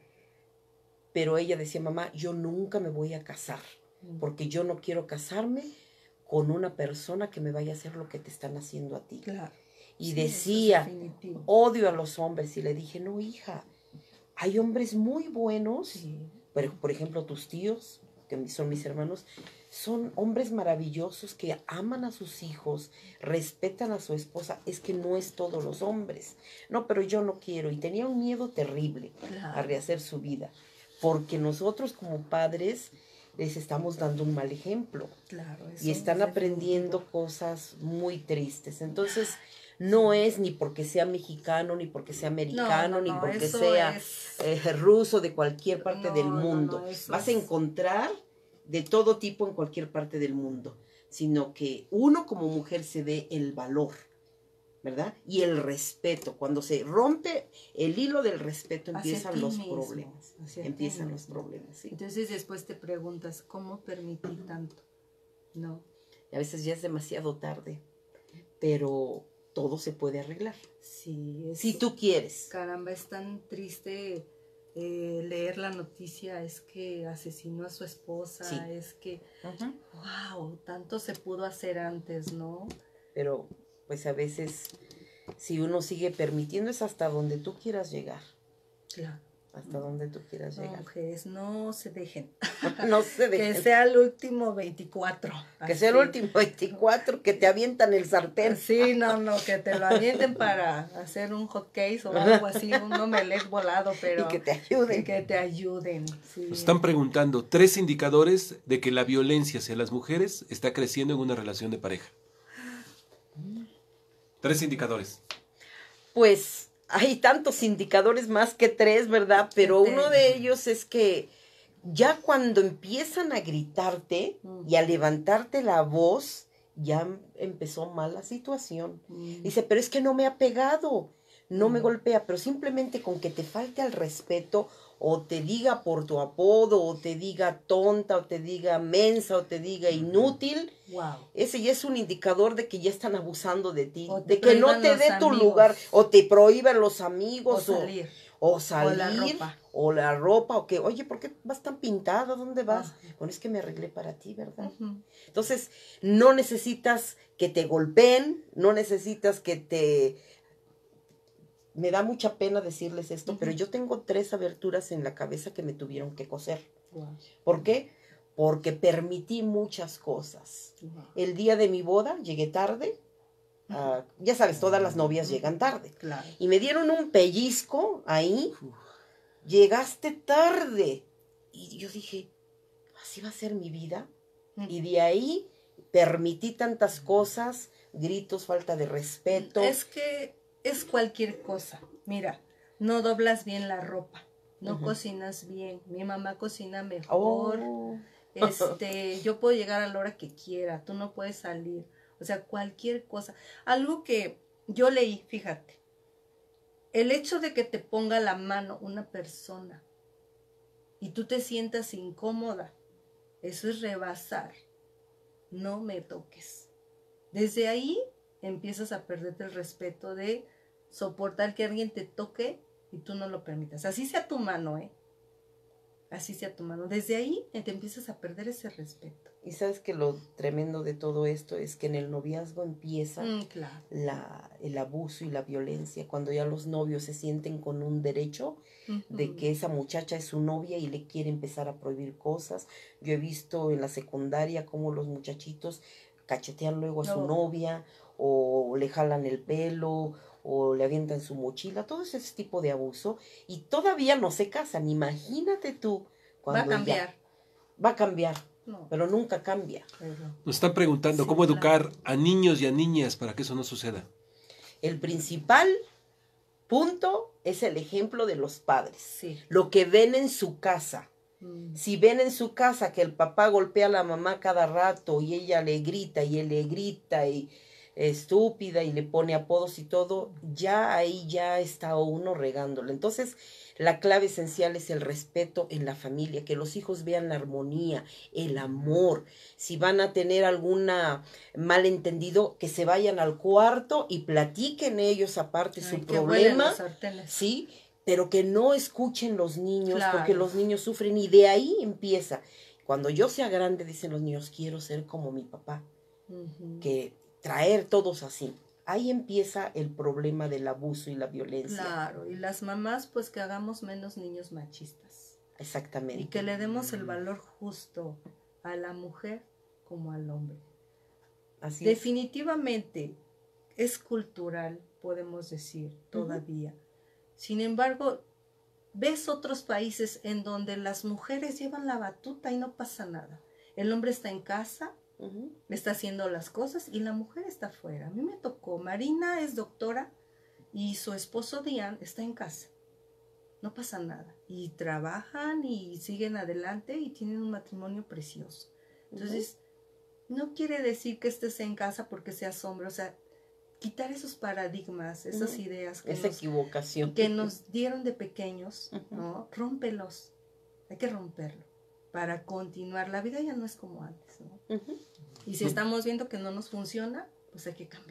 pero ella decía, mamá, yo nunca me voy a casar, porque yo no quiero casarme con una persona que me vaya a hacer lo que te están haciendo a ti. Claro. Y sí, decía, odio a los hombres, y le dije, no, hija, hay hombres muy buenos, sí. pero por ejemplo tus tíos, que son mis hermanos, son hombres maravillosos que aman a sus hijos, respetan a su esposa. Es que no es todos los hombres. No, pero yo no quiero. Y tenía un miedo terrible claro. a rehacer su vida. Porque nosotros como padres les estamos dando un mal ejemplo. Claro, eso y están es aprendiendo definitivo. Cosas muy tristes. Entonces, no es ni porque sea mexicano, ni porque sea americano, no, no, ni no, porque eso sea es... eh, ruso, de cualquier parte no, del mundo. No, no, Vas es... a encontrar de todo tipo en cualquier parte del mundo. Sino que uno como mujer se dé el valor, ¿verdad? Y el respeto. Cuando se rompe el hilo del respeto, empiezan los mismo, problemas. Empiezan los problemas, ¿sí? Entonces después te preguntas, ¿cómo permití tanto? No. Y a veces ya es demasiado tarde. Pero todo se puede arreglar. Sí, es, Si tú quieres. caramba, es tan triste eh, leer la noticia, es que asesinó a su esposa, Sí. es que, Ujú. wow, tanto se pudo hacer antes, ¿no? Pero pues a veces, si uno sigue permitiendo, es hasta donde tú quieras llegar. Claro. Hasta donde tú quieras No, llegar. mujeres, no se dejen. No se Que dejen. sea el último veinticuatro. Que sea el así. último veinticuatro, que te avientan el sartén. Sí, no, no, que te lo avienten para hacer un hot case o algo así, un omelette volado, pero Y que te ayuden. que, que te ayuden. Sí. Nos están preguntando tres indicadores de que la violencia hacia las mujeres está creciendo en una relación de pareja. Tres indicadores. Pues hay tantos indicadores, más que tres, ¿verdad? Pero uno de ellos es que ya cuando empiezan a gritarte y a levantarte la voz, ya empezó mal la situación. Mm. Dice, pero es que no me ha pegado, no me golpea, pero simplemente con que te falte al respeto o te diga por tu apodo, o te diga tonta, o te diga mensa, o te diga inútil, Wow. ese ya es un indicador de que ya están abusando de ti, O te de que no prohíban te los dé tu amigos. lugar, o te prohíban los O amigos, o salir. o salir, O la ropa. o la ropa, o que, oye, ¿por qué vas tan pintada? ¿Dónde vas? Ajá. Bueno, es que me arreglé para ti, ¿verdad? Ujú. Entonces, no necesitas que te golpeen, no necesitas que te... Me da mucha pena decirles esto, Ujú. pero yo tengo tres aberturas en la cabeza que me tuvieron que coser. Wow. ¿Por qué? Porque permití muchas cosas. Wow. El día de mi boda llegué tarde. Ah, ya sabes, todas las novias llegan tarde. Claro. Y me dieron un pellizco ahí. Llegaste tarde. Y yo dije, ¿así va a ser mi vida? Y de ahí permití tantas cosas, gritos, falta de respeto. Es que es cualquier cosa. Mira, no doblas bien la ropa, no Ujú. cocinas bien. Mi mamá cocina mejor. Oh. Este, yo puedo llegar a la hora que quiera, tú no puedes salir. O sea, cualquier cosa. Algo que yo leí, fíjate. El hecho de que te ponga la mano una persona y tú te sientas incómoda, eso es rebasar. No me toques. Desde ahí empiezas a perderte el respeto de soportar que alguien te toque y tú no lo permitas. Así sea tu mano, ¿eh? Así sea tu mano. Desde ahí te empiezas a perder ese respeto. Y sabes que lo tremendo de todo esto es que en el noviazgo empieza Mm, claro. la, el abuso y la violencia, cuando ya los novios se sienten con un derecho de Ujú. que esa muchacha es su novia y le quiere empezar a prohibir cosas. Yo he visto en la secundaria cómo los muchachitos cachetean luego a su No. novia, o le jalan el pelo, o le avientan su mochila, todo ese tipo de abuso, y todavía no se casan. Imagínate tú Va cuando a cambiar. ya- va a cambiar, No, pero nunca cambia. pero- Nos están preguntando Sí, cómo claro. educar a niños y a niñas para que eso no suceda. El principal punto es el ejemplo de los padres. Sí. Lo que ven en su casa. Mm. Si ven en su casa que el papá golpea a la mamá cada rato y ella le grita y él le grita y estúpida y le pone apodos y todo, ya ahí ya está uno regándolo. Entonces, la clave esencial es el respeto en la familia, que los hijos vean la armonía, el amor. Si van a tener alguna malentendido, que se vayan al cuarto y platiquen ellos aparte Ay, su que huelen problema, los sartenes. ¿sí? Pero que no escuchen los niños, Claro. porque los niños sufren y de ahí empieza. Cuando yo sea grande, dicen los niños, quiero ser como mi papá, Ujú. que traer todos así. Ahí empieza el problema del abuso y la violencia. Claro, y las mamás pues que hagamos menos niños machistas Exactamente. y que le demos el valor justo a la mujer como al hombre. Así es. Definitivamente es cultural, podemos decir, todavía. Sin embargo, ves otros países en donde las mujeres llevan la batuta y no pasa nada. El hombre está en casa, Ujú. está haciendo las cosas y la mujer está afuera. A mí me tocó, Marina es doctora y su esposo Diane está en casa. No pasa nada. Y trabajan y siguen adelante y tienen un matrimonio precioso. Entonces, no quiere decir que estés en casa porque seas hombre. O sea, quitar esos paradigmas, esas Ujú. ideas que Esa nos, equivocación. que nos dieron de pequeños, Ujú. ¿no? Rómpelos. Hay que romperlo para continuar. La vida ya no es como antes, ¿no? Ujú. Y si estamos viendo que no nos funciona, pues hay que cambiar.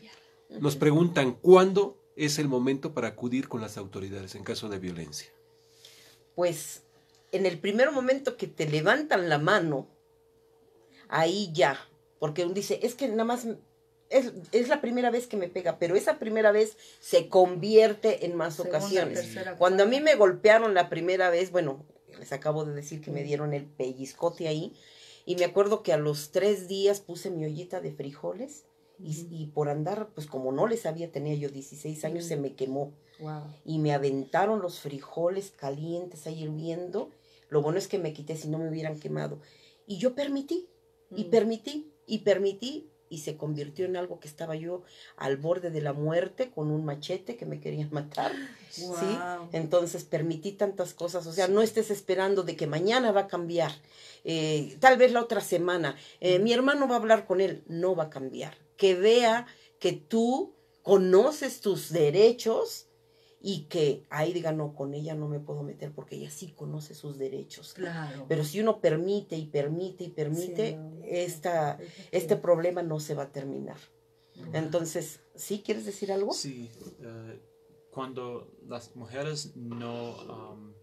nos preguntan cuándo es el momento para acudir con las autoridades en caso de violencia. Pues en el primer momento que te levantan la mano, ahí ya, porque uno dice, es que nada más es, es la primera vez que me pega, pero esa primera vez se convierte en más Segunda, ocasiones. tercera, Cuando a mí cuarta. me golpearon la primera vez, bueno, les acabo de decir que me dieron el pellizcote ahí, y me acuerdo que a los tres días puse mi ollita de frijoles, y, Ujú. y por andar, pues como no les había, tenía yo dieciséis años, Mm. se me quemó. Wow. Y me aventaron los frijoles calientes ahí hirviendo. Lo bueno es que me quité si no me hubieran quemado. Y yo permití, y Mm. permití, y permití, y se convirtió en algo que estaba yo al borde de la muerte con un machete que me querían matar. ¿Sí? Wow. Entonces permití tantas cosas. O sea, no estés esperando de que mañana va a cambiar. Eh, tal vez la otra semana. Eh, mi hermano va a hablar con él. No va a cambiar. Que vea que tú conoces tus derechos y que ahí diga, no, con ella no me puedo meter porque ella sí conoce sus derechos. Claro. Pero si uno permite y permite y permite, Sí, no. esta, Es que- este problema no se va a terminar. Wow. Entonces, ¿sí quieres decir algo? Sí, eh, cuando las mujeres no um,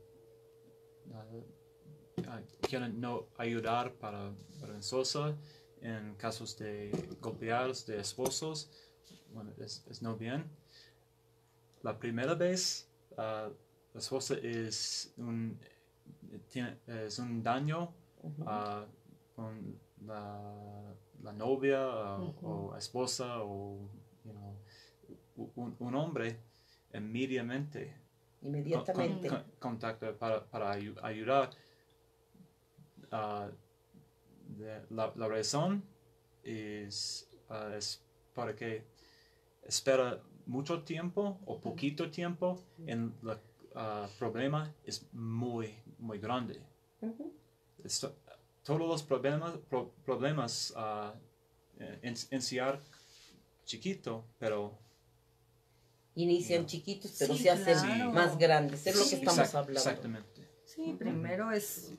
uh, uh, quieren no ayudar para vergonzosa en casos de golpeados de esposos, bueno, es, es no bien. La primera vez, uh, la esposa es un, tiene, es un daño Ujú. uh, con la, la novia uh, Ujú. o esposa o you know, un, un hombre inmediatamente con- Inmediatamente. con- contacta para, para ayu- ayudar. Uh, de- la, la razón es, uh, es para que espera mucho tiempo o poquito tiempo en el uh, problema es muy, muy grande. Ujú. Esto- todos los problemas, pro- problemas uh, en, iniciar chiquito, pero Inician No. chiquitos, pero Sí, se hacen claro. más grandes. Es lo que Sí. estamos Exact- hablando. exactamente. Sí, primero es.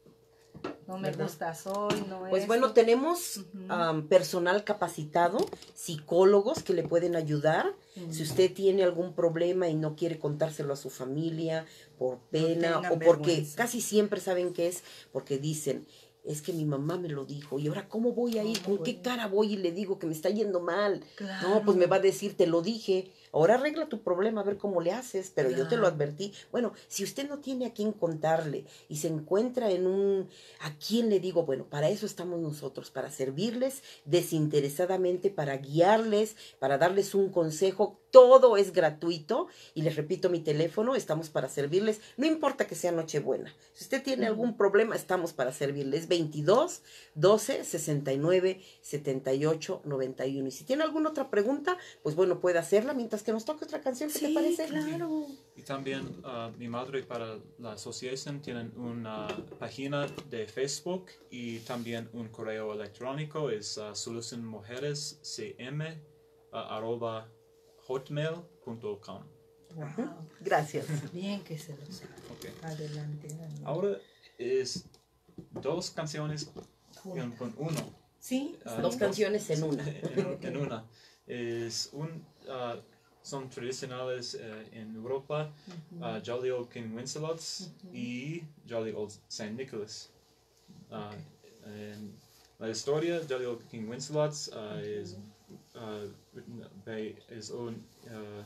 No me ¿Verdad? gustas hoy, no Pues es. bueno, tenemos Ujú. am, personal capacitado, psicólogos que le pueden ayudar. Mm. Si usted tiene algún problema y no quiere contárselo a su familia por pena tengan o porque vergüenza. casi siempre saben qué es, porque dicen, es que mi mamá me lo dijo y ahora ¿cómo voy a ir? ¿Cómo ¿Con qué voy? cara voy y le digo que me está yendo mal? Claro. No, pues me va a decir, te lo dije. Ahora arregla tu problema, a ver cómo le haces, pero yo te lo Claro. advertí. Bueno, si usted no tiene a quién contarle y se encuentra en un... ¿A quién le digo? Bueno, para eso estamos nosotros, para servirles desinteresadamente, para guiarles, para darles un consejo. Todo es gratuito y les repito mi teléfono, estamos para servirles. No importa que sea Nochebuena. Si usted tiene Ujú. algún problema, estamos para servirles. veintidós, doce, sesenta y nueve, setenta y ocho, noventa y uno. Y si tiene alguna otra pregunta, pues bueno, puede hacerla mientras que nos toque otra canción. ¿Qué te Sí, parece? claro. Y también uh, mi madre para la asociación tienen una página de Facebook y también un correo electrónico, es uh, solucionmujerescm uh, arroba hotmail punto com. Wow. Gracias. Bien que se lo sabe. Okay. Adelante. Dani. Ahora es dos canciones con, con uno. Sí. Ah, Dos canciones en una. en, en una. Es un, uh, son tradicionales uh, en Europa, Ujú. uh, Jolly Old King Wincelots Ujú. y Jolly Old Saint Nicholas. Uh, Ok. en la historia, Jolly Old King Wincelots uh, es, uh, written by- es un uh,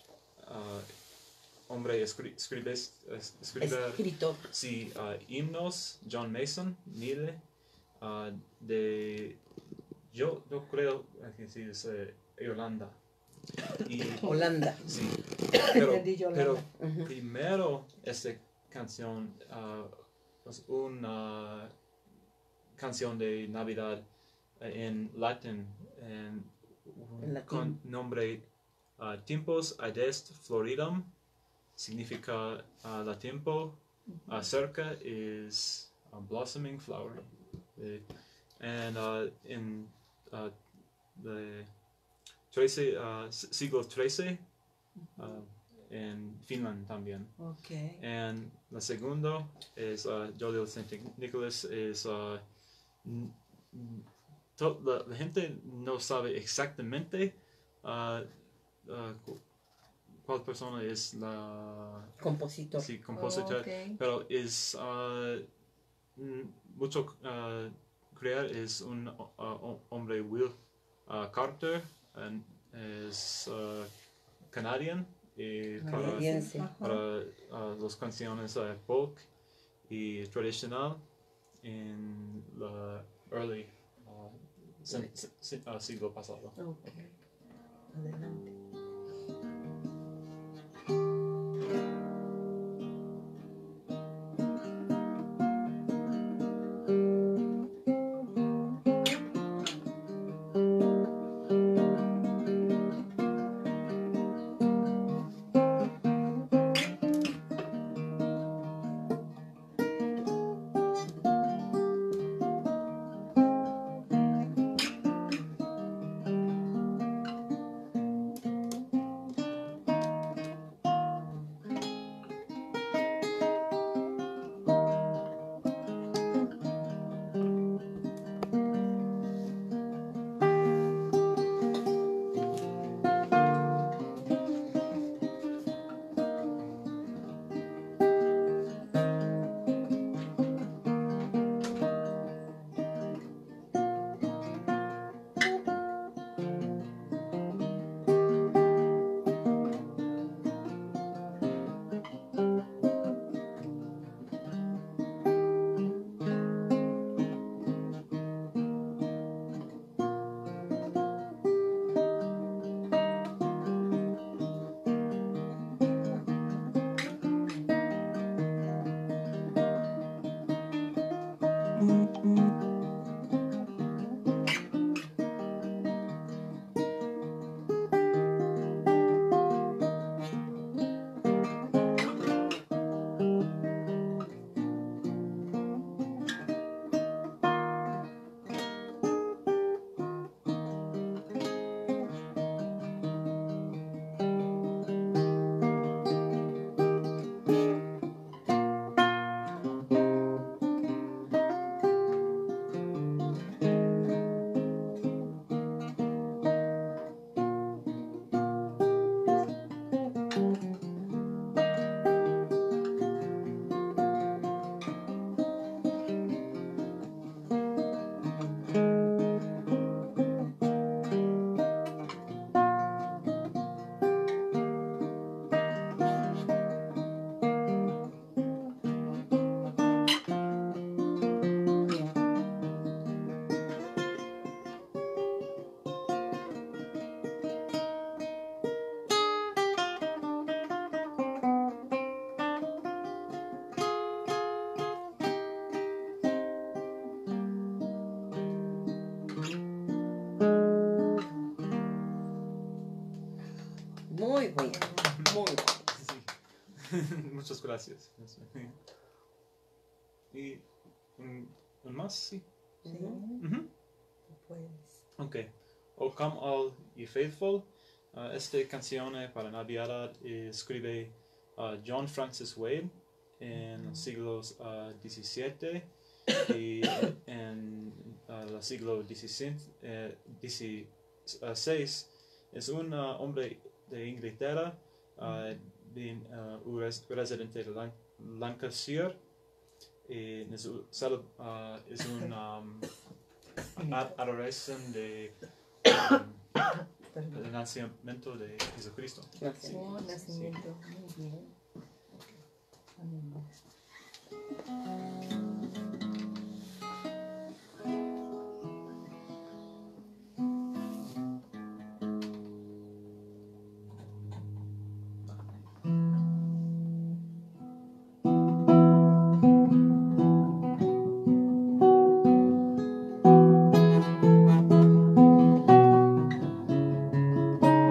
uh, hombre escri escribe, es- escribe Escritor. sí, uh, himnos, John Mason, Nile, uh, de, yo, yo creo que sí es eh, Irlanda. Y, Holanda. sí, pero, Entendí yo, pero Irlanda. Ujú. primero esta canción uh, es una canción de Navidad eh, en latín, en, En latín. con nombre uh, Tiempos Adest Floridum, significa uh, la tiempo uh, cerca is a blossoming flower. Uh, and uh, in uh, the trece, uh, s- siglo trece, uh, en Finland también. Ok. And la segunda es uh, Jolly Old Saint Nicholas, es uh, n- n- to- la, la gente no sabe exactamente ah, ah, cu- ¿cuál persona es la Compositor. sí, compositor? Ok. Pero es ah, mm, mucho ah, crear es un ah, ho- hombre Will ah, Carter, and es ah, canadian y para, Canadiense. Ajá. para ah, las canciones ah, folk y tradicional en la early ah, sen- se- se- ah, siglo pasado. Ok. Adelante. Muy bueno, muy bueno. Sí. Muchas gracias. Y un, un más, sí. Sí, Ujú. tú puedes. Ok. O Come All Ye Faithful. Uh, esta canción para Navidad escribe uh, John Francis Wade en los siglos uh, diecisiete y en uh, el siglo dieciséis. Eh, dieciséis. Es un uh, hombre de Inglaterra, uh, de, uh, un res- residente de Lan- Lancashire. Y es, un- cele- uh, es un um, ad- adoración de um, Perdón. el nacimiento de Jesucristo. Gracias. Oh, nacimiento. Muy bien. Amén.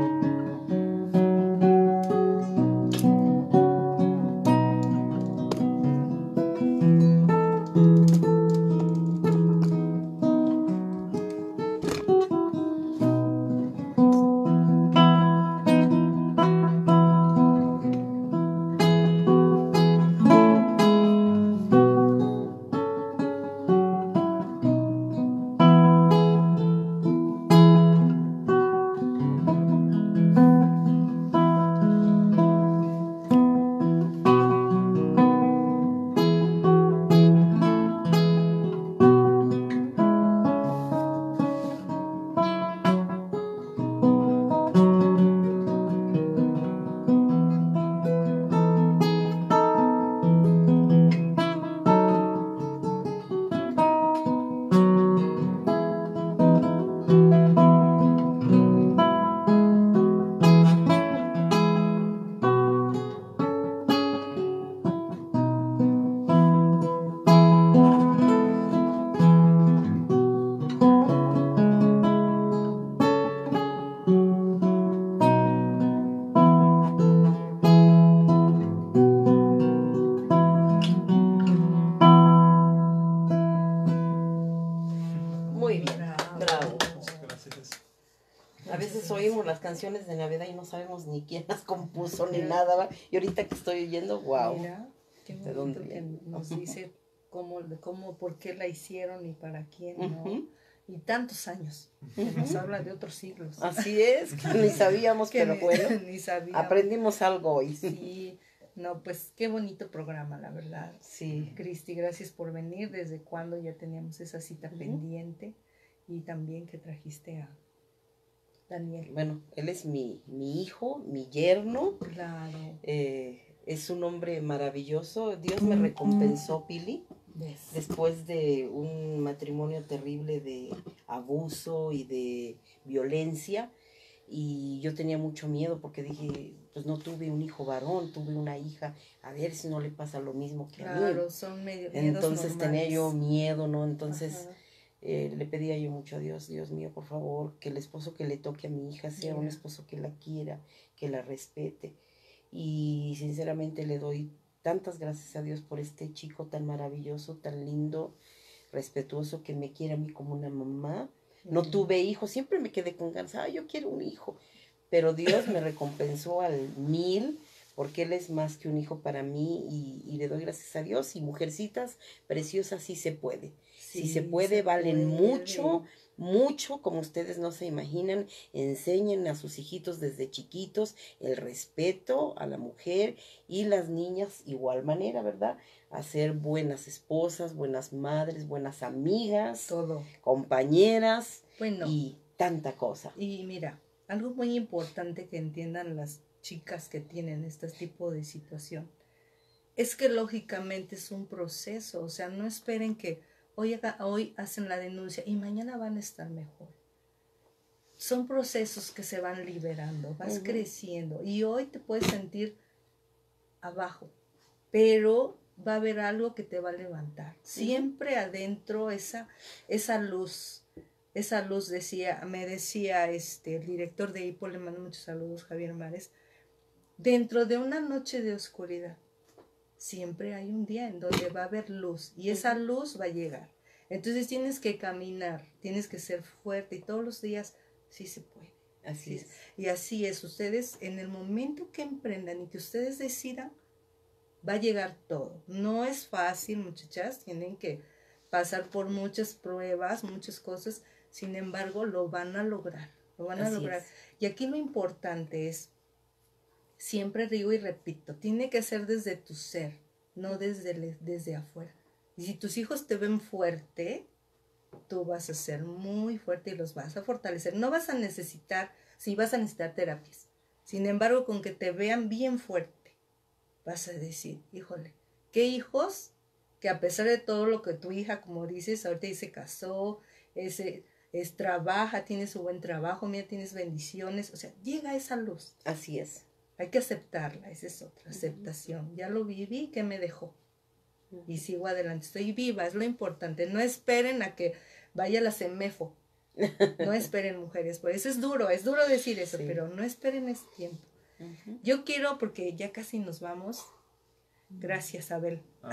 Thank canciones de Navidad y no sabemos ni quién las compuso ni nada, ¿va? Y ahorita que estoy oyendo, wow. Mira, qué ¿De bonito dónde que viene? nos dice cómo, cómo, por qué la hicieron y para quién, ¿no? Ujú. Y tantos años, que nos habla de otros siglos. Así es, que ni sabíamos, Que pero ni- bueno, ni sabíamos. aprendimos algo hoy. Sí, no, pues qué bonito programa, la verdad. Sí. Cristi, gracias por venir. ¿Desde cuando ya teníamos esa cita Ujú. pendiente? Y también que trajiste a Daniel. Bueno, él es mi, mi hijo, mi yerno. Claro. eh, es un hombre maravilloso. Dios me recompensó, Pili, ¿Ves? después de un matrimonio terrible de abuso y de violencia. Y yo tenía mucho miedo porque dije, pues no tuve un hijo varón, tuve una hija, a ver si no le pasa lo mismo que a mí. Claro, son medio miedos Entonces normales. tenía yo miedo, ¿no? Entonces Ajá. eh, le pedía yo mucho a Dios, Dios mío, por favor, que el esposo que le toque a mi hija sea un Yeah. esposo que la quiera, que la respete. Y sinceramente le doy tantas gracias a Dios por este chico tan maravilloso, tan lindo, respetuoso, que me quiere a mí como una mamá. No Mm. tuve hijos, siempre me quedé con ganas, ah, yo quiero un hijo. Pero Dios me recompensó al mil, porque Él es más que un hijo para mí y, y le doy gracias a Dios. Y mujercitas preciosas, sí se puede. Sí, si se puede, se valen puede. mucho, mucho, como ustedes no se imaginan. Enseñen a sus hijitos desde chiquitos el respeto a la mujer y las niñas igual manera, ¿verdad? A ser buenas esposas, buenas madres, buenas amigas, Todo. compañeras Bueno, y, y tanta cosa. y mira, algo muy importante que entiendan las chicas que tienen este tipo de situación es que lógicamente es un proceso. O sea, no esperen que hoy, haga- hoy hacen la denuncia y mañana van a estar mejor. Son procesos que se van liberando, vas Ujú. creciendo y hoy te puedes sentir abajo, pero va a haber algo que te va a levantar. Siempre adentro esa, esa luz, esa luz decía, me decía este, el director de Hipo, le mando muchos saludos, Javier Mares, dentro de una noche de oscuridad, siempre hay un día en donde va a haber luz y esa Ujú. luz va a llegar. Entonces tienes que caminar, tienes que ser fuerte y todos los días sí se puede. Así Sí, es. y así es, ustedes en el momento que emprendan y que ustedes decidan, va a llegar todo. No es fácil, muchachas, tienen que pasar por muchas pruebas, muchas cosas, sin embargo, lo van a lograr, lo van a Así lograr. es. Y aquí lo importante es, siempre digo y repito, tiene que ser desde tu ser, no desde, le- desde afuera. Y si tus hijos te ven fuerte, tú vas a ser muy fuerte y los vas a fortalecer. No vas a necesitar, sí vas a necesitar terapias. Sin embargo, con que te vean bien fuerte, vas a decir, híjole, ¿qué hijos que a pesar de todo lo que tu hija, como dices, ahorita ya se casó, ese, es, trabaja, tiene su buen trabajo, mira, tienes bendiciones, o sea, llega esa luz. Así es. Hay que aceptarla, esa es otra, aceptación. Ya lo viví, ¿qué me dejó? Y sigo adelante, estoy viva, es lo importante. No esperen a que vaya la CEMEFO. No esperen, mujeres, pues eso es duro, es duro decir eso, Sí. pero no esperen ese tiempo. Ujú. Yo quiero, porque ya casi nos vamos. Gracias, Abel. Ah,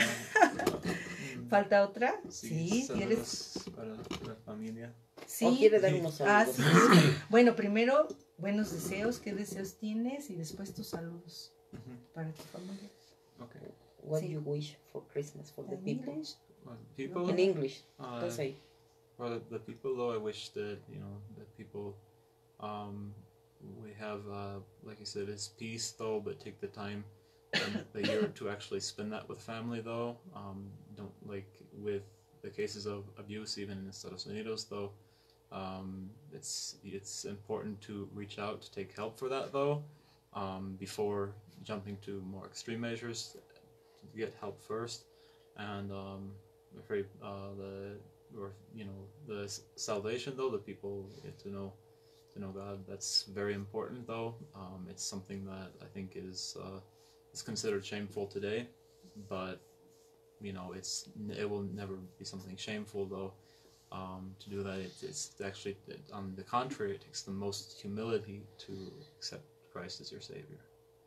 ah, mm, ¿Falta otra? sí, Sí, ¿quieres? saludos para la familia. Sí. ¿O quiere dar unos Ah, saludos? sí. Bueno, primero, buenos deseos. ¿Qué deseos tienes? Y después tus saludos Ujú, para tu familia. okay. What Sí. do you wish for Christmas for the ¿En people? English? Well, people, In English. uh, Entonces ahí. for the, the people though, I wish that you know that people, um, we have uh, like you said, is peace though, but take the time, um, the year to actually spend that with family though. Um, don't like with the cases of abuse even in Estados Unidos though. Um, it's it's important to reach out to take help for that though, um, before jumping to more extreme measures. To get help first, and um, I'm afraid uh, the or you know the s- salvation though, the people get to know to know God. That's very important though. Um, it's something that I think is uh, is considered shameful today, but you know it's it will never be something shameful though. Um, to do that, it, it's actually on the contrary, it takes the most humility to accept Christ as your Savior.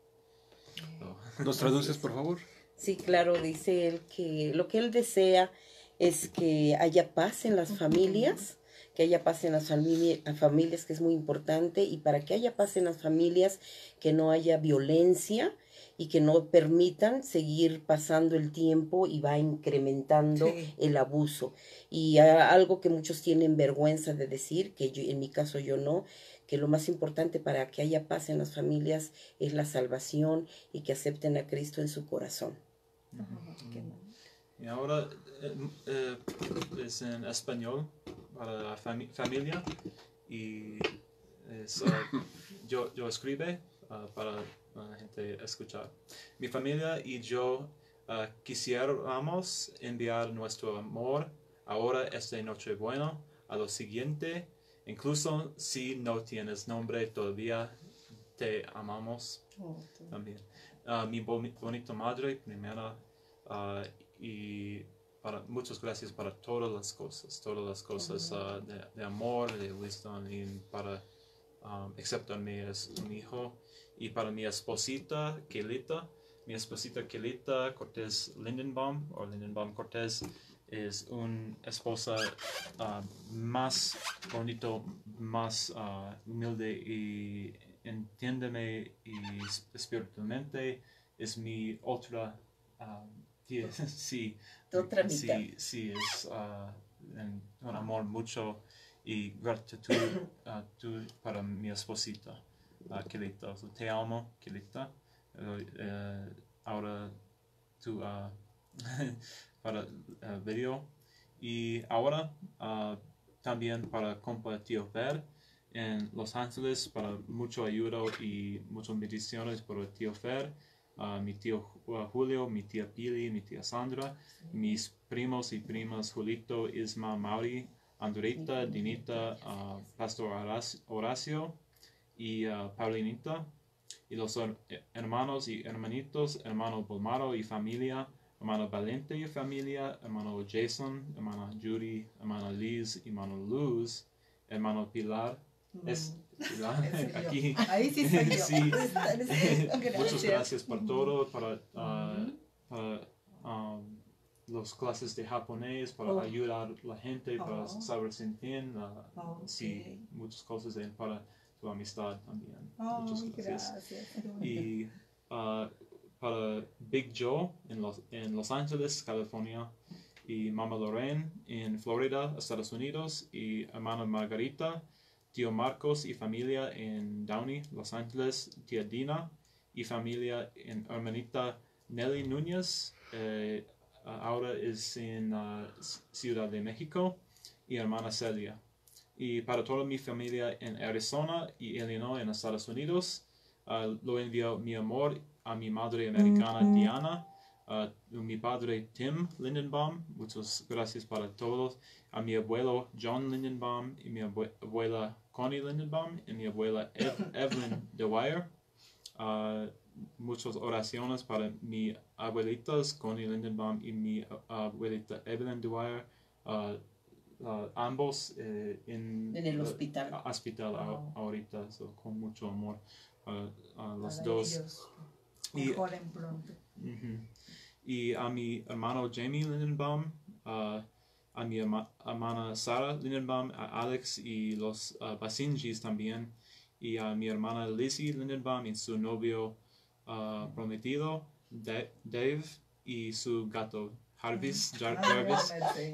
So. ¿Nos traduces, por favor? Sí, claro, dice él que lo que él desea es que haya paz en las familias, que haya paz en las famili familias, que es muy importante, y para que haya paz en las familias, que no haya violencia y que no permitan seguir pasando el tiempo y va incrementando Sí. el abuso. Y a, algo que muchos tienen vergüenza de decir, que yo, en mi caso yo no, que lo más importante para que haya paz en las familias es la salvación y que acepten a Cristo en su corazón. Ujú, qué bueno. Y ahora eh, eh, es en español para la fami familia y es, uh, yo, yo escribe uh, para la gente escuchar. Mi familia y yo uh, quisiéramos enviar nuestro amor ahora esta Nochebuena a lo siguiente, incluso si no tienes nombre todavía, te amamos también. Uh, mi bonita madre primera uh, y para, muchas gracias para todas las cosas, todas las cosas uh, de, de amor, de wisdom y para um, aceptarme as un hijo. Y para mi esposita, Kelita, mi esposita Kelita Cortés Lindenbaum, o Lindenbaum Cortés, es una esposa uh, más bonito, más uh, humilde y entiéndeme y espiritualmente es mi otra uh, tía, sí, Otra mitad. sí, sí, es uh, en, un amor mucho y gratitud uh, tú, para mi esposita, uh, Kelita. So, te amo, Kelita. Uh, uh, ahora tú uh, para uh, video. Y ahora uh, también para compartir ver en Los Ángeles para mucha ayuda y muchas bendiciones por el tío Fer, uh, mi tío uh, Julio, mi tía Pili, mi tía Sandra, mis primos y primas Julito, Isma, Mauri, Andrita, Dinita, uh, Pastor Horacio y uh, Paulinita, y los hermanos y hermanitos, hermano Bolmaro y familia, hermano Valente y familia, hermano Jason, hermana Judy, hermana Liz, hermano Luz, hermano Pilar. Es Pilar, aquí. Ahí sí soy yo. Sí. Gracias. Muchas gracias por todo, para, uh, para um, las clases de japonés, para Oh. ayudar a la gente, para Oh. saber sentir, uh, Oh, sí, okay. muchas cosas de, para tu amistad también. Oh, Muchas gracias. gracias. Y uh, para Big Joe en Los, en Los Ángeles, California, y Mama Lorraine en Florida, Estados Unidos, y hermana Margarita, tío Marcos y familia en Downey, Los Ángeles, tía Dina y familia en hermanita Nelly Núñez, eh, ahora es en uh, Ciudad de México, y hermana Celia. Y para toda mi familia en Arizona y Illinois en Estados Unidos, uh, lo envío mi amor a mi madre americana Mm-hmm. Diana, uh, mi padre Tim Lindenbaum, muchas gracias para todos, a mi abuelo John Lindenbaum y mi abue abuela Connie Lindenbaum y mi abuela Ev Evelyn DeWire. Uh, muchas oraciones para mi abuelitas Connie Lindenbaum y mi uh, abuelita Evelyn DeWire, uh, uh, ambos eh, en, En el uh, hospital. hospital Wow. ahorita, so, con mucho amor uh, a los Para dos. ellos Y, mejoren pronto. uh-huh. Y a mi hermano Jamie Lindenbaum, uh, a mi herma hermana Sarah Lindenbaum, a Alex y los uh, Basingis también, y a mi hermana Lizzie Lindenbaum y su novio uh, prometido De Dave y su gato Jarvis, Jar Jarvis.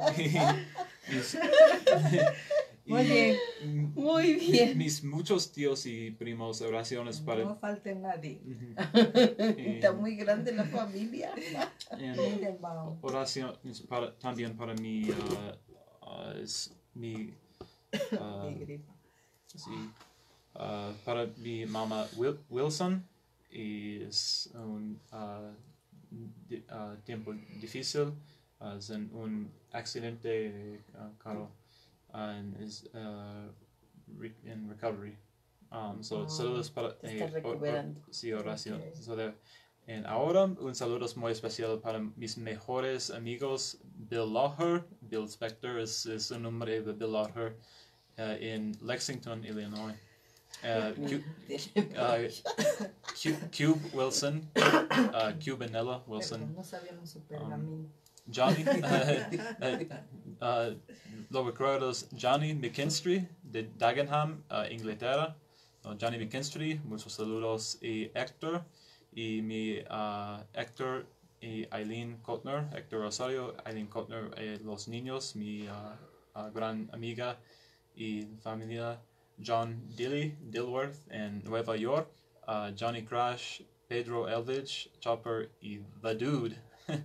Y, Muy bien. Muy bien. Mis muchos tíos y primos, oraciones para... No falte nadie. Uh-huh. Está muy grande la familia. En Lindenbaum. oraciones para, también para mi, uh, uh, es mi, uh, Mi gripa. sí, uh, para mi mamá Wil Wilson, y es un uh, di uh, tiempo difícil, uh, es en un accidente de uh, carro, and is uh, re in recovery. Um, so, Oh, saludos para... Te estás or- or- recuperando. sí, oración. Okay. So de, en ahora, un saludo muy especial para mis mejores amigos, Bill Lawher. Bill Spector es, es un nombre de Bill Lawher, uh, en Lexington, Illinois. Uh, Q, uh, Q, Cube Wilson, uh, Cube Anella Wilson. Perdón, no sabíamos su pergamino. Johnny, uh, uh, uh, lo recuerdas Johnny McKinstry de Dagenham, uh, Inglaterra. Uh, Johnny McKinstry, muchos saludos. Y Héctor, y mi uh, Héctor y Eileen Kotner, Héctor Rosario, Eileen Kotner, eh, los niños, mi uh, uh, gran amiga y familia, John Dilly, Dilworth en Nueva York, uh, Johnny Crash, Pedro Eldridge, Chopper y The Dude.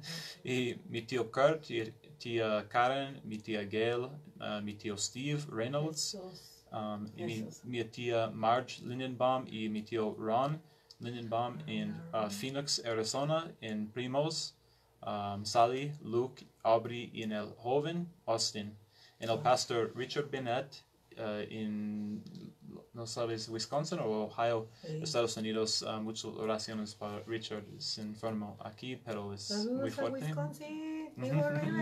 Y mi tío Kurt, y tía Karen, mi tía Gail, uh, mi tío Steve Reynolds, um, y mi, mi tía Marge Lindenbaum y mi tío Ron Lindenbaum en uh, Phoenix, Arizona, en Primos, um, Sally, Luke, Aubrey y en el joven Austin, en el pastor Richard Bennett, uh, en, no sabes, Wisconsin o Ohio, sí. Estados Unidos. Uh, muchas oraciones para Richard, es enfermo aquí, pero es Saludos muy fuerte. A Wisconsin, Ujú.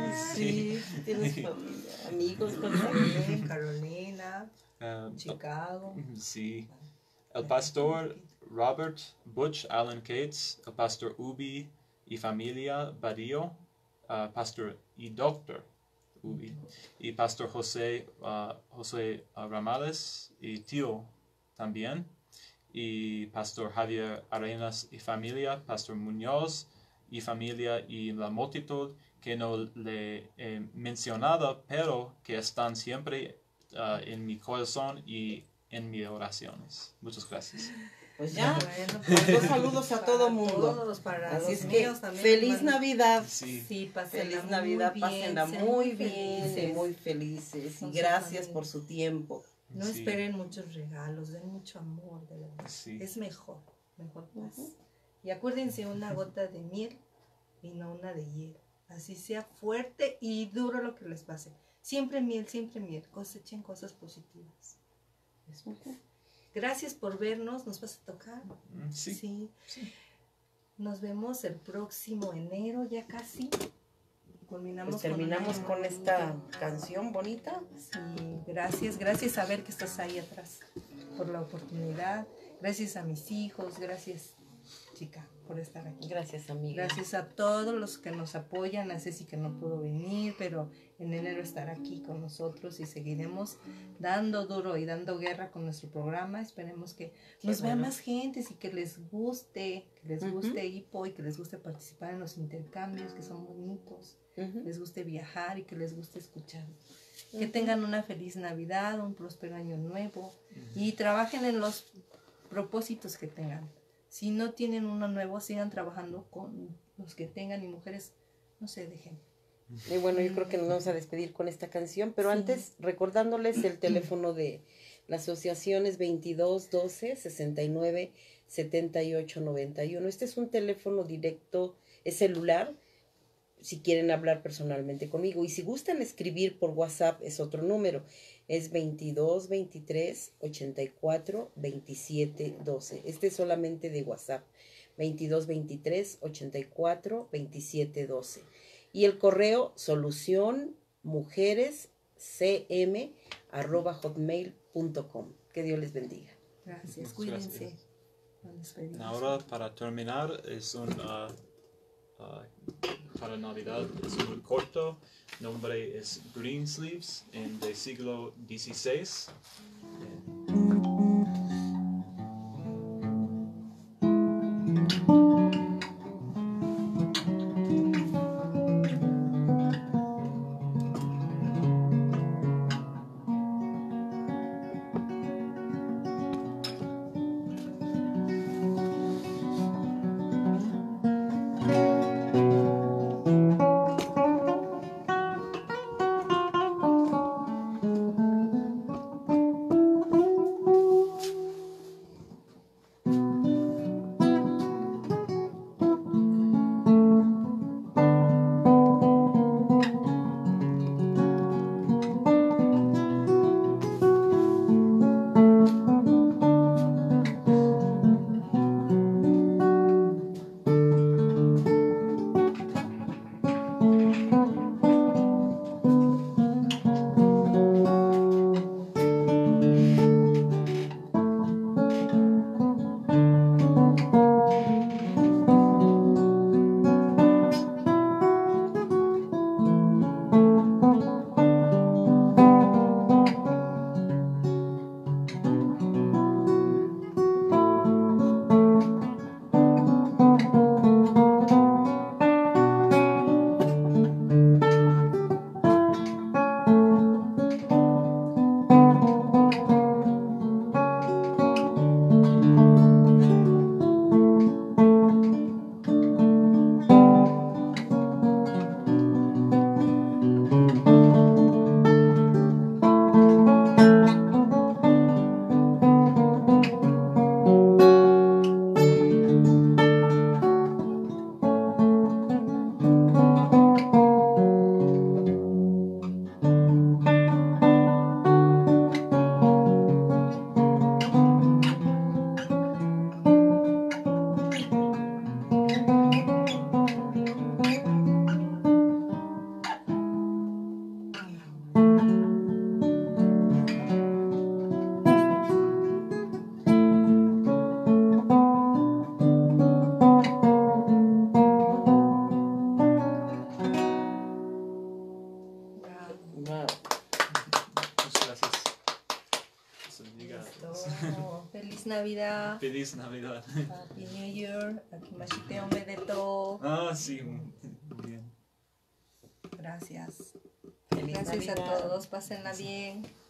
sí. Tienes familia, amigos con Carolina, Carolina, Uh, Chicago. Sí. El pastor Robert Butch Allen Cates, el pastor Ubi y familia Badillo, uh, pastor y doctor Ubi, y pastor José, uh, José uh, Ramales y tío también, y pastor Javier Arenas y familia, pastor Muñoz y familia, y la multitud que no le he mencionado, pero que están siempre uh, en mi corazón y en mis oraciones. Muchas gracias. Pues ya, Bueno, mandó saludos a todo mundo. Todos, para Así los es que míos también. feliz mando- Navidad. Sí. Sí, pásenla Feliz muy Navidad, bien, pásenla sean muy bien, felices. muy felices. Y Con su gracias familia. por su tiempo. No Sí. esperen muchos regalos, den mucho amor, de verdad. Sí. Es mejor, mejor paz. Ujú. Y acuérdense, una gota de miel y no una de hielo. Así sea fuerte y duro lo que les pase. Siempre miel, siempre miel. Cosechen cosas positivas. Ujú. Gracias por vernos. ¿Nos vas a tocar? Mm, Sí. Sí. Sí. Nos vemos el próximo enero, ya casi. Culminamos Pues terminamos con, con una esta bonita- canción bonita. Sí, gracias, gracias a ver que estás ahí atrás por la oportunidad. Gracias a mis hijos, gracias, chica, por estar aquí. Gracias, amiga. Gracias a todos los que nos apoyan, a Ceci que no pudo venir, pero en enero estará aquí con nosotros y seguiremos dando duro y dando guerra con nuestro programa. Esperemos que Qué nos vean bueno. más gente y que les guste, que les Ujú. guste Hipo y que les guste participar en los intercambios que son bonitos, Ujú. les guste viajar y que les guste escuchar. Que tengan una feliz Navidad, un próspero año nuevo y trabajen en los propósitos que tengan. Si no tienen uno nuevo, sigan trabajando con los que tengan y mujeres, no se dejen. Y bueno, yo creo que nos vamos a despedir con esta canción, pero Sí. antes recordándoles el teléfono de la asociación es veintidós doce sesenta y nueve setenta y ocho noventa y uno. Este es un teléfono directo, es celular, si quieren hablar personalmente conmigo. Y si gustan escribir por WhatsApp es otro número, es veintidós veintitrés ochenta y cuatro veintisiete doce. Este es solamente de WhatsApp, veintidós veintitrés ochenta y cuatro veintisiete doce. Y el correo solución mujeres cm arroba hotmail punto com. Que Dios les bendiga. Gracias, Muchas cuídense. gracias. Nos despedimos. Ahora, para terminar, es un, uh, uh, para Navidad, es muy corto. Nombre es Greensleeves, en del siglo dieciséis. Wow. Muchas gracias. Dios bendiga a todos. Listo. Feliz Navidad. Feliz Navidad. Happy New Year. Aquí machiteo medeto. Ah, sí, muy bien. Gracias. Feliz Gracias Navidad. a todos. Pásenla bien.